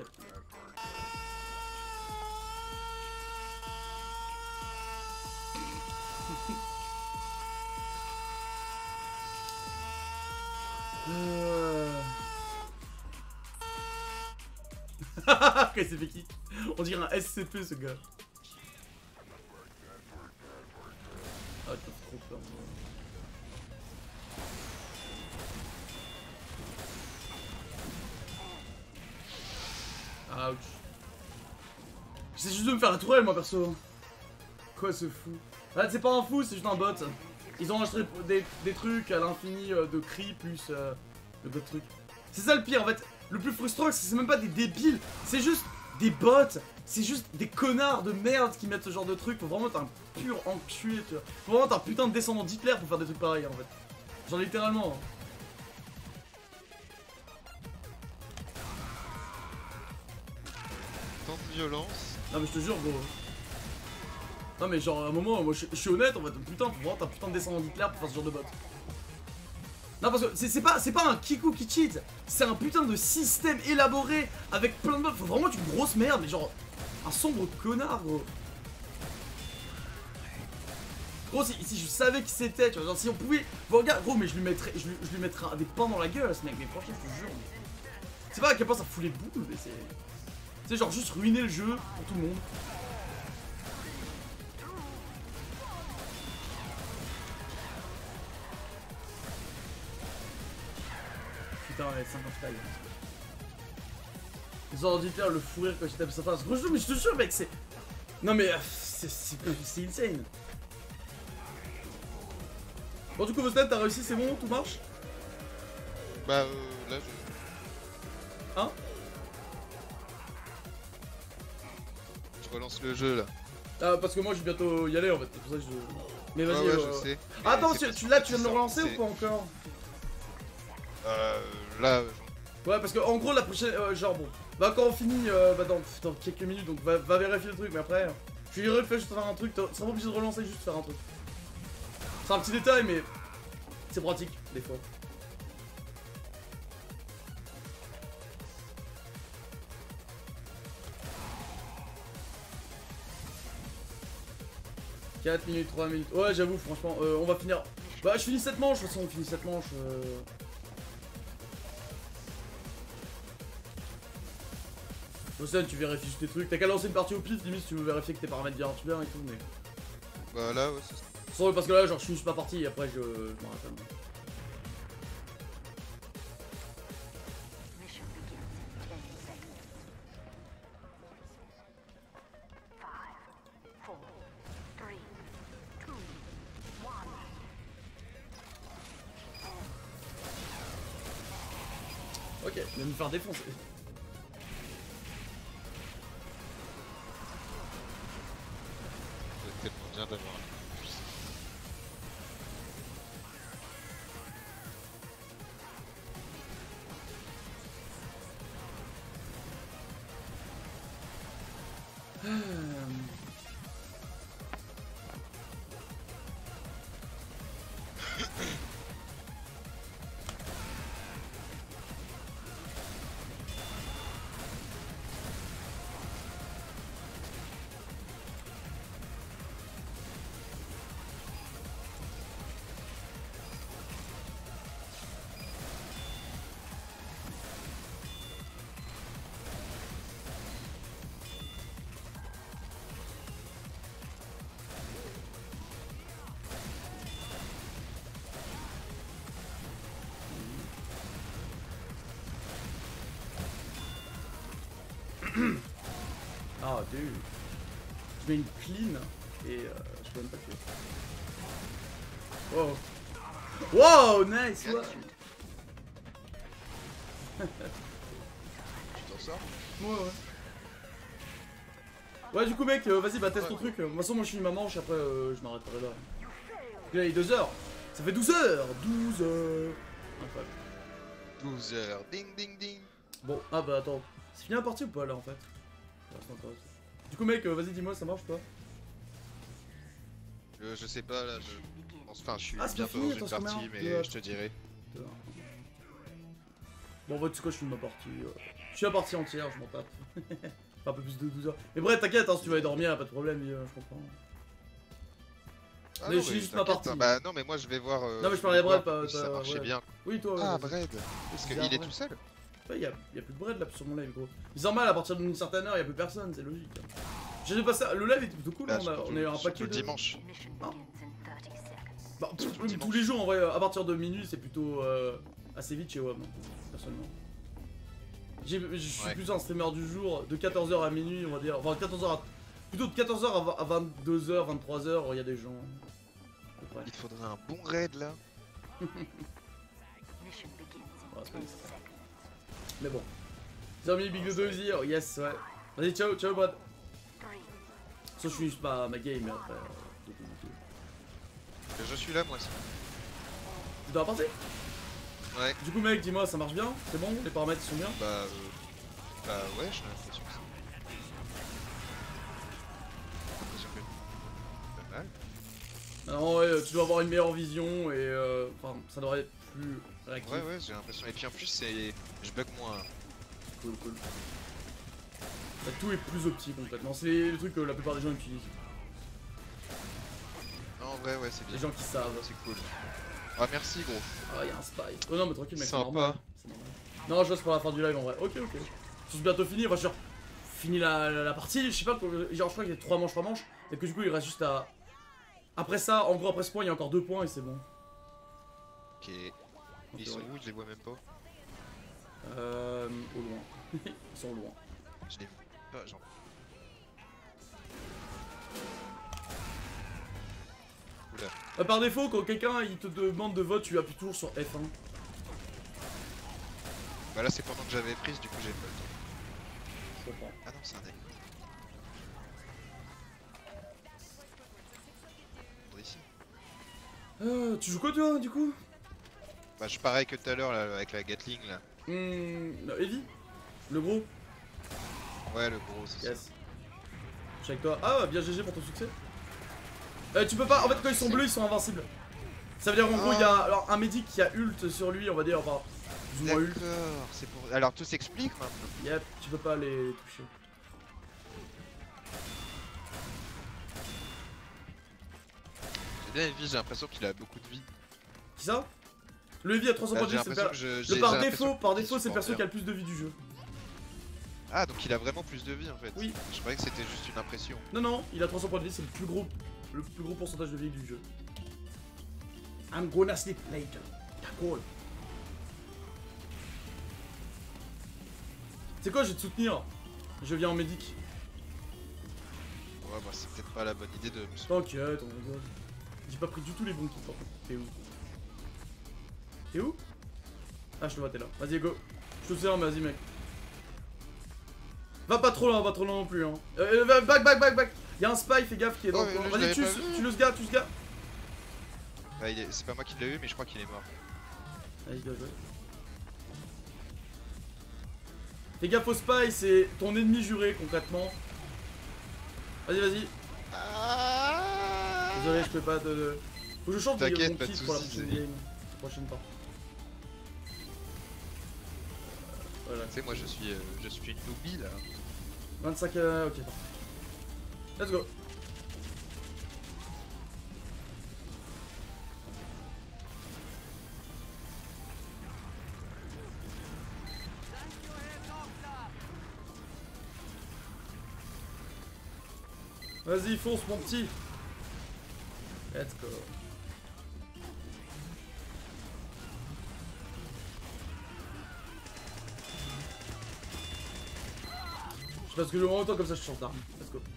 euh... Ok, c'est fait qui? On dirait un S C P ce gars. Ah, t'as trop peur. Ouch. J'essaie juste de me faire la tourelle moi perso. Quoi ce fou? Ah, c'est pas un fou, c'est juste un bot. Ils ont acheté des, des trucs à l'infini euh, de cris plus euh, le bot truc. C'est ça le pire en fait. Le plus frustrant, c'est même pas des débiles, c'est juste des bots. C'est juste des connards de merde qui mettent ce genre de truc. Faut vraiment être un pur enculé, tu vois. Faut vraiment être un putain de descendant d'Hitler pour faire des trucs pareils en fait. Genre littéralement. Hein. Tant de violence. Non mais je te jure gros. Non mais genre à un moment, moi je, je suis honnête en fait, putain, faut vraiment être un putain de descendant d'Hitler pour faire ce genre de bot. Non parce que c'est pas, pas un kikou qui cheat, c'est un putain de système élaboré avec plein de bots. Faut vraiment être une grosse merde, mais genre un sombre connard gros. Gros si, si je savais qui c'était, tu vois, genre si on pouvait... Bon regarde gros, mais je lui mettrais, je lui, je lui mettrais des pains dans la gueule à ce mec, mais franchement je te jure. C'est pas à quel point ça fout les boules, mais c'est... C'est genre juste ruiner le jeu pour tout le monde. Putain, ouais, cinquante tailles. Les ordinateurs, le fou rire quand il tape sa face. Gros, mais je te jure, mec, c'est. Non, mais c'est insane. Bon, du coup, Vostan, t'as réussi, c'est bon, tout marche? Bah, euh, là, je. Hein? Je relance le jeu là. Ah, parce que moi, je vais bientôt y aller en fait. C'est pour ça que je. Mais vas-y. Ouais, ouais, euh... je sais. Ah, attends, tu, tu, là, tu viens de le relancer ou pas encore? Euh. Là. Ouais, parce que en gros, la prochaine. Euh, genre, bon. Bah, quand on finit, euh, bah, dans, dans quelques minutes, donc va, va vérifier le truc, mais après. Je lui refais juste faire un truc. Tu seras pas obligé de relancer, juste faire un truc. C'est un petit détail, mais. C'est pratique, des fois. quatre minutes, trois minutes. Ouais, j'avoue, franchement, euh, on va finir. Bah, je finis cette manche, de toute façon, on finit cette manche. Euh... Océane, tu vérifies juste tes trucs. T'as qu'à lancer une partie au pif, limite, si tu veux vérifier que tes paramètres bien marchent bien et tout, mais. Bah, là, ouais, c'est ça. Sans, parce que là, genre, je suis juste pas parti et après, je, je m'en rappelle. Ok, il va me faire défoncer. C'est tellement bien d'avoir un puissant. l'ai eu. Je mets une clean et euh, je peux même pas tuer. Wow. Wow, nice, ouais. Tu t'en sors? Ouais, ouais. Ouais, du coup, mec, euh, vas-y, bah teste ton truc. De toute façon, moi je finis ma manche, après euh, je m'arrêterai là. Parce que là, il est deux heures. Ça fait douze heures. douze heures. Incroyable. douze heures, ding ding ding. Bon, ah bah attends. C'est fini la partie ou pas là en fait? Du coup, mec, euh, vas-y, dis-moi, ça marche ou pas? Euh, je sais pas, là, je pense, enfin, je suis Ah, c'est pas bientôt fini, dans une attends, partie, c'est mais combien je te dirai. Bon, en fait, c'est quoi, je finis ma partie. euh, Je suis la partie entière, je m'en tape. Enfin, un peu plus de douze heures. Mais bref, t'inquiète, hein, si tu vas aller dormir, y'a pas de problème, euh, je comprends. Ah Mais non, je finis juste ma t'inquiète, partie. hein. Bah non, mais moi je vais voir. Euh, Non, mais je vais parlais voir Brad, pas- si ça pas- marchait ouais. bien. Oui, toi, Ah, vas-y. Bread. Parce C'est qu'il un est Bread. tout seul. Ouais, y'a y a plus de bread là sur mon live, gros. Mais c'est normal, à partir d'une certaine heure, y'a plus personne, c'est logique. J'ai passé. Le live était plutôt cool, Là, hein, on, a, surtout- on a eu un surtout paquet le de. dimanche. Ah. Bah, pff, Surtout le tous dimanche. les jours en vrai, à partir de minuit, c'est plutôt euh, assez vite chez W A M, personnellement. J'ai- Je suis Ouais. plus un streamer du jour, de quatorze heures à minuit, on va dire. Enfin, quatorze heures à. Plutôt de quatorze heures à vingt-deux heures, vingt-trois heures, il y a des gens. À peu près. Il te faudrait un bon raid là. Ouais, c'est pas nécessaire. Mais bon. J'ai mis Big deux here, yes, ouais. Vas-y, ciao, ciao, Brad. Sauf que je finis juste ma, ma game, mais après. Euh, tout, tout, tout. Je suis là, moi aussi. Tu dois partir? Ouais. Du coup, mec, dis-moi, ça marche bien? C'est bon? Les paramètres sont bien? Bah, euh... bah ouais, j'ai l'impression que c'est. J'ai l'impression que. Pas mal. Non, ouais, tu dois avoir une meilleure vision et. euh, Enfin, ça devrait être plus réactif. Ouais, ouais, j'ai l'impression. Et puis en plus, c'est. Je bug moins. Cool, cool. Bah, tout est plus optique complètement. C'est le truc que la plupart des gens utilisent. Non, en vrai, ouais, c'est bien. Les gens qui savent. C'est cool. Ah, merci, gros. Ah, y'a un spy. Oh non, mais tranquille, mec, c'est Sympa. normal. C'est normal. Non, je reste pour la fin du live en vrai. Ok, ok. C'est bientôt fini. Enfin, je fini la, la, la partie. Je sais pas, genre, je crois qu'il y a trois manches, trois manches. Et que du coup, il reste juste à. Après ça, en gros, après ce point, il y a encore deux points et c'est bon. Ok. Ils sont où? Je les vois même pas. Euh. Au loin. Ils sont loin. Je les vois pas, genre. Oula. Euh, par défaut, quand quelqu'un il te demande de vote, tu appuies toujours sur F un. Bah là, c'est pendant que j'avais prise, du coup, j'ai pas le temps. Je comprends. Ah non, c'est un ami. Ici. Euh, tu joues quoi toi du coup? Bah, je pareil que tout à l'heure, là, avec la Gatling, là. Hum. Heavy? Le gros? Ouais, le gros, c'est ça. Yes. Je suis avec toi. Ah, bien G G pour ton succès. Euh, tu peux pas, en fait, quand ils sont bleus, ils sont invincibles. Ça veut dire en gros, il y a alors, un médic qui a ult sur lui, on va dire, enfin, plus ou moins ult. D'accord, c'est pour. Alors tout s'explique maintenant. Yep, tu peux pas les, les toucher. J'ai bien Heavy, j'ai l'impression qu'il a beaucoup de vie. Qui ça? Le Heavy a trois cents Bah, points de j'ai vie, c'est l'impression le, que je. per- le j'ai- par j'ai défaut, l'impression par qu'il défaut, c'est le supporte perso qui a bien. le plus de vie du jeu. Ah, donc il a vraiment plus de vie en fait. Oui. Je croyais que c'était juste une impression. Non, non, il a trois cents points de vie, c'est le plus gros, le plus gros pourcentage de vie du jeu. I'm gonna sleep later. D'accord. C'est quoi, je vais te soutenir. Je viens en médic. Ouais, bah c'est peut-être pas la bonne idée de me soutenir. T'inquiète, on rigole. J'ai pas pris du tout les bons kits par contre. T'es où? T'es où? Ah, je te vois, t'es là. Vas-y, go. Je te sers, mais vas-y, mec. Va pas trop loin, va pas trop loin non plus. Hein. Euh, euh, back, back, back, back. Y'a un spy, fais gaffe, qui est dans Oh, le mais coin. là, je Vas-y, l'avais tue, pas vu. tue le gars, tue ce gars. Bah, il est- c'est pas moi qui l'ai eu, mais je crois qu'il est mort. Vas-y, bien joué. Fais gaffe au spy, c'est ton ennemi juré concrètement. Vas-y, vas-y. Désolé, je peux pas te. Faut que je change de T'inquiète, mon pas de kit pour la soucis, prochaine c'est- game. La prochaine partie. Voilà. Tu sais, moi je suis, euh, je suis une noobie là. vingt-cinq, euh, ok, parfait. Let's go. Vas-y, fonce mon petit. Let's go. Je sais pas ce que je veux en même temps comme ça je change d'arme. Let's let's go.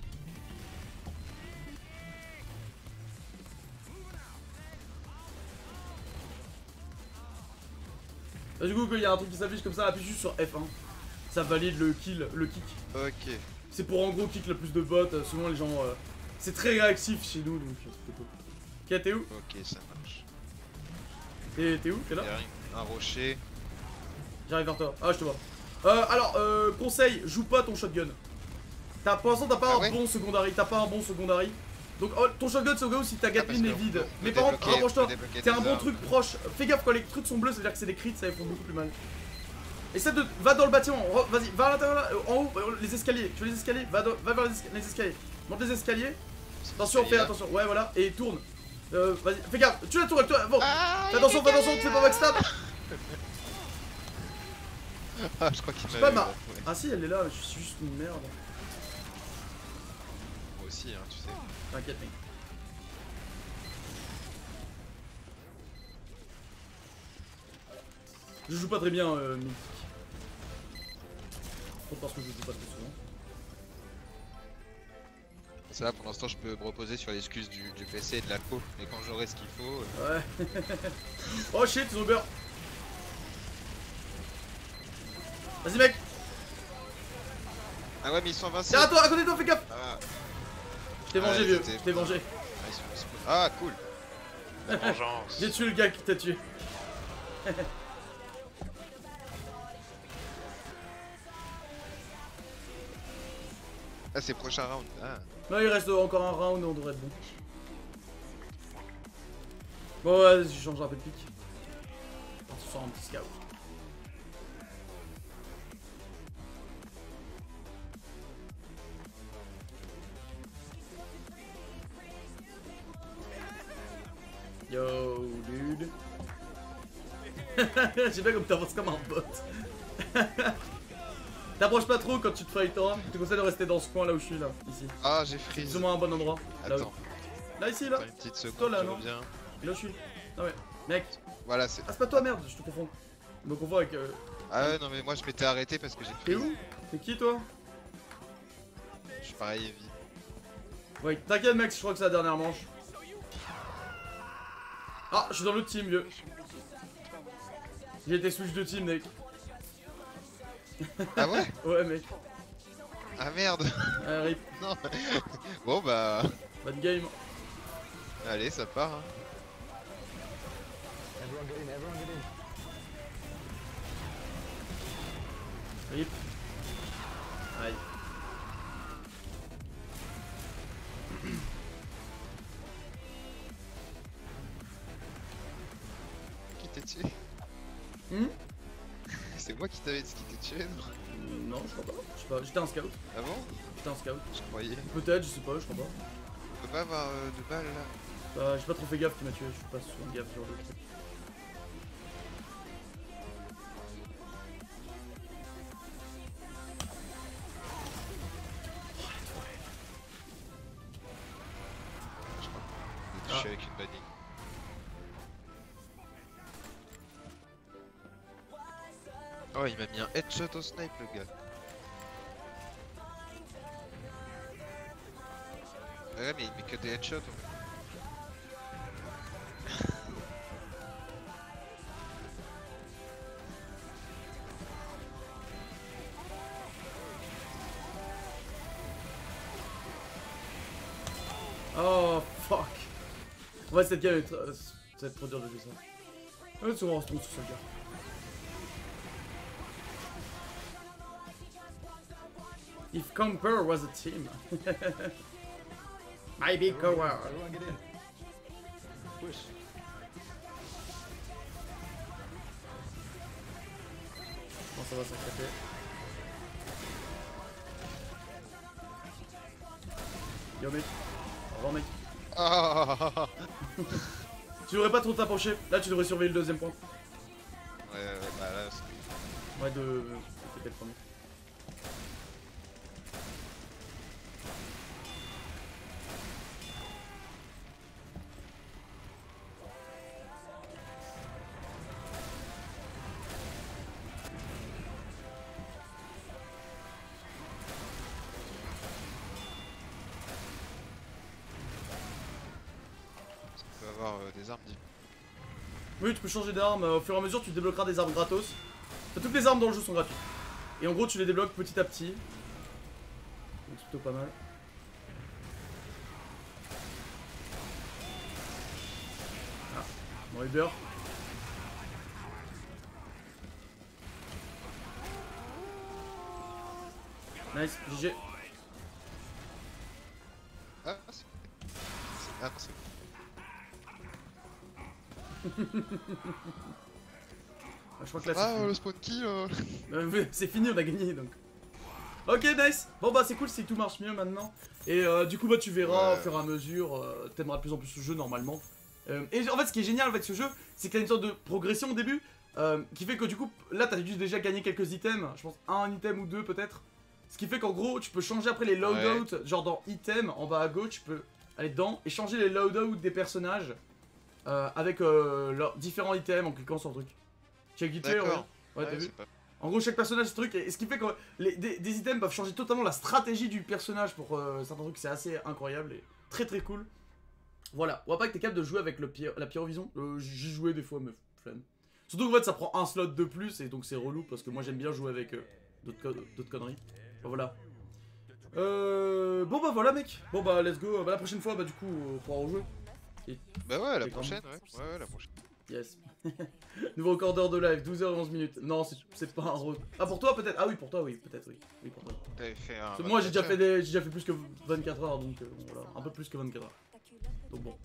Et du coup, quand il y a un truc qui s'affiche comme ça, appuie juste sur F un. Ça valide le kill, le kick. Ok. C'est pour en gros kick le plus de bots. Euh, souvent les gens. Euh, c'est très réactif chez nous donc c'est plutôt cool. Ok, t'es où? Ok, ça marche. T'es où? T'es là? Un rocher. J'arrive vers toi. Ah, je te vois. Euh, alors, euh, conseil, joue pas ton shotgun. T'as, pour l'instant, t'as pas ah un ouais bon secondary. T'as pas un bon secondary. Donc, oh, ton shotgun, c'est au cas où si ta Gatling est vide. on Mais peut par contre, débloquer- rapproche-toi. on peut débloquer C'est un des bon armes. truc proche. Fais gaffe, quand les trucs sont bleus, ça veut dire que c'est des crits, ça les font beaucoup plus mal. Essaie de. Va dans le bâtiment. Re- Vas-y, va à l'intérieur là. euh, En haut, euh, les escaliers. Tu veux les escaliers? Va, dans- va vers les, esca- les escaliers. Monte les escaliers. Attention, fais attention. Ouais, voilà. Et tourne. Euh, vas-y, fais gaffe. Tu la tourelle, toi. Bon. Ah, Fais attention, fais attention, tu fais pas backstab. Ah, je crois qu'il Je sais m'a pas, eu, ma- là, ouais. Ah si, elle est là, je suis juste une merde. Moi aussi, hein, tu sais. T'inquiète, mec. Je joue pas très bien, euh, Mythic. Trop parce que je joue pas très souvent. C'est là, pour l'instant, je peux me reposer sur l'excuse du, du P C et de la co. Mais quand j'aurai ce qu'il faut. euh, Ouais. Oh shit, ils ont peur. Vas-y, mec. Ah ouais, mais ils sont invincibles. Tiens, à toi, à côté de toi, fais gaffe. Ah, Je t'ai Ah, mangé, ils vieux. étaient- Je t'ai mangé. ah, ils sont- ils sont- ah, cool. La vengeance. J'ai tué le gars qui t'a tué. Ah, c'est prochain round. Ah. Là, il reste encore un round et on devrait être bon. Bon, ouais, je change un peu de pique. On sort un petit scout. Yo, dude. J'ai bien comme t'avances comme un bot. T'approches pas trop quand tu te fight en. Je te conseille de rester dans ce coin là où je suis là, ici. Ah, j'ai C'est freeze. plus ou moins un bon endroit. Là, Attends, là ici, là. attends une petite seconde, Toi, là, je non reviens. Là où je suis. Non mais, mec. Voilà, c'est. Ah, c'est pas toi, merde, je te confonds. Je me confonds avec. Euh... Ah ouais, non, mais moi je m'étais arrêté parce que j'ai T'es freeze. où? T'es qui toi? Je suis pareil, Evie. Ouais, t'inquiète, mec, je crois que c'est la dernière manche. Ah, je suis dans l'autre team, vieux. J'ai été switch de team, mec. Ah ouais? Ouais, mec. Ah merde. Euh, rip. Non. Bon bah. Bad game. Allez, ça part. Hein. Rip. Aïe. Qui t'a tué? Hmm C'est moi qui t'avais dit qui t'a tué, non? Non, je crois pas. Je sais pas. J'étais un scout. Ah bon? J'étais un scout. Je croyais. Peut-être, je sais pas, je crois pas. On peut pas avoir euh, de balles là? Bah, j'ai pas trop fait gaffe qui m'a tué. Je suis pas souvent gaffe sur le truc. Je crois. Je suis Ah. avec une banning. Oh, il m'a mis un headshot au snipe, le gars. Ah ouais, mais il met que des headshots. En fait. Oh, fuck. En vrai, cette game est tr- ça va être trop dur de jouer ça. Ouais, souvent on se trouve sur ce gars. If Conquer was a team. Maybe Conquer. Everyone get in. Push. Bon, ça va s'accrocher. Yo mec. Au revoir mec. Ah Tu devrais pas trop t'approcher. Là, tu devrais surveiller le deuxième point. ouais, ouais, bah là, c'est- Ouais, de. C'était le premier. avoir euh, des armes. Oui, tu peux changer d'arme. Au fur et à mesure, tu débloqueras des armes gratos. Enfin, toutes les armes dans le jeu sont gratuites. Et en gros, tu les débloques petit à petit. Donc c'est plutôt pas mal. Ah, bon, Uber. Nice, G G. Ah, c'est... Ah, non, c'est... Ah, je crois que là, Ah, c'est euh, fini. le spawn kill euh... Euh, c'est fini, on a gagné donc. Ok, nice. Bon bah c'est cool, c'est que tout marche mieux maintenant. Et euh, du coup bah tu verras Ouais. au fur et à mesure, euh, t'aimeras de plus en plus ce jeu normalement. Euh, et en fait ce qui est génial avec ce jeu, c'est qu'il y a une sorte de progression au début, euh, qui fait que du coup là t'as dû déjà gagner quelques items, je pense un item ou deux peut-être. Ce qui fait qu'en gros tu peux changer après les loadouts, ouais. Genre dans item en bas à gauche tu peux aller dedans et changer les loadouts des personnages euh, avec euh, leurs différents items en cliquant sur le truc. Tu as guité, ouais, ouais t'as vu pas... En gros, chaque personnage, ce truc, et ce qui fait que les, des, des items peuvent changer totalement la stratégie du personnage pour euh, certains trucs, c'est assez incroyable et très très cool. Voilà, on va pas que t'es capable de jouer avec le pyro, la pyrovision. Euh, J'y jouais des fois, mais flemme. Surtout qu'en fait, ça prend un slot de plus et donc c'est relou parce que moi j'aime bien jouer avec euh, d'autres co conneries. Enfin, voilà. Euh, bon bah voilà, mec. Bon bah let's go. Bah, la prochaine fois, bah du coup, on pourra rejouer. Et... Bah ouais, la prochaine, ouais. Ouais, ouais, la prochaine. Yes. Nouveau record d'heure de live, douze heures onze minutes. Non, c'est pas un re... Ah, pour toi peut-être. Ah oui, pour toi, oui, peut-être, oui. Oui, pour toi. T'avais fait un... Moi, j'ai déjà fait des... j'ai déjà fait plus que vingt-quatre heures, donc euh, bon, voilà. Un peu plus que vingt-quatre heures. Donc bon.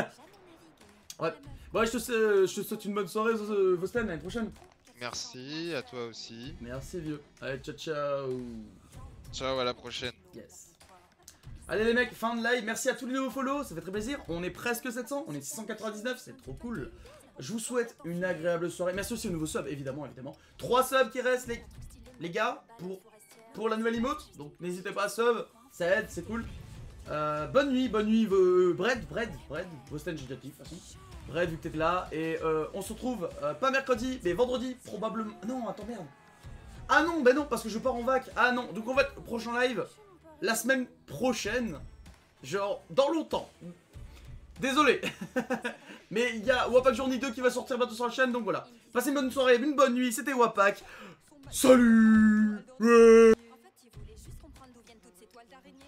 Ouais. Bon, je te, sais, je te souhaite une bonne soirée, Vosten, à l'année prochaine. Merci, à toi aussi. Merci, vieux. Allez, ciao, ciao. Ciao, à la prochaine. Yes. Allez les mecs, fin de live. Merci à tous les nouveaux follow, ça fait très plaisir. On est presque sept cents, on est six cent quatre-vingt-dix-neuf, c'est trop cool. Je vous souhaite une agréable soirée. Merci aussi aux nouveaux subs, évidemment, évidemment. trois subs qui restent, les, les gars, pour, pour la nouvelle emote. Donc n'hésitez pas à sub, ça aide, c'est cool. Euh, bonne nuit, bonne nuit, euh, Bread, Bread, Bread. Boston, j'ai déjà dit, de toute façon. Bread, vu que t'es là. Et euh, on se retrouve, euh, pas mercredi, mais vendredi, probablement. Non, attends, merde. Ah non, bah non, parce que je pars en vac. Ah non, donc en fait, prochain live, la semaine prochaine, genre, dans longtemps. Désolé. Mais il y a Wapak Journey deux qui va sortir bientôt sur la chaîne, donc voilà. Passez une bonne soirée, une bonne nuit, c'était Wapak. Salut. Ouais. En fait, il voulait juste comprendre d'où viennent toutes ces toiles d'araignée.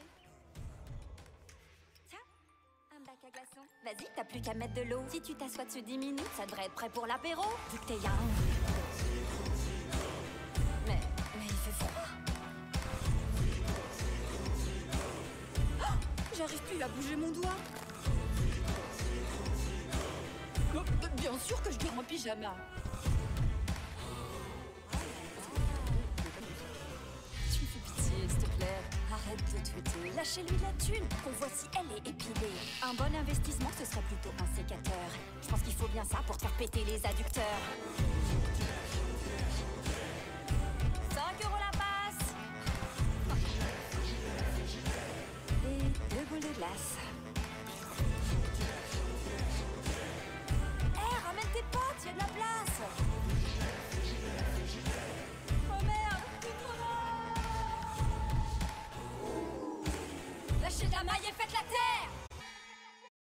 Tiens, un bac à glaçons. Vas-y, t'as plus qu'à mettre de l'eau. Si tu t'assois dessus dix minutes, ça devrait être prêt pour l'apéro. Vu que t'es young. Mais, mais il fait froid. Oh, j'arrive plus à bouger mon doigt. Oh, bien sûr que je dors en pyjama. Tu me fais pitié, s'il te plaît. Arrête de tweeter. Lâchez-lui la thune. Qu'on voit si elle est épilée. Un bon investissement, ce serait plutôt un sécateur. Je pense qu'il faut bien ça pour te faire péter les adducteurs. cinq euros la passe. Et deux boules de glace. Ramène tes potes, y'a de la place. Oh merde, c'est trop long. Lâchez la maille et faites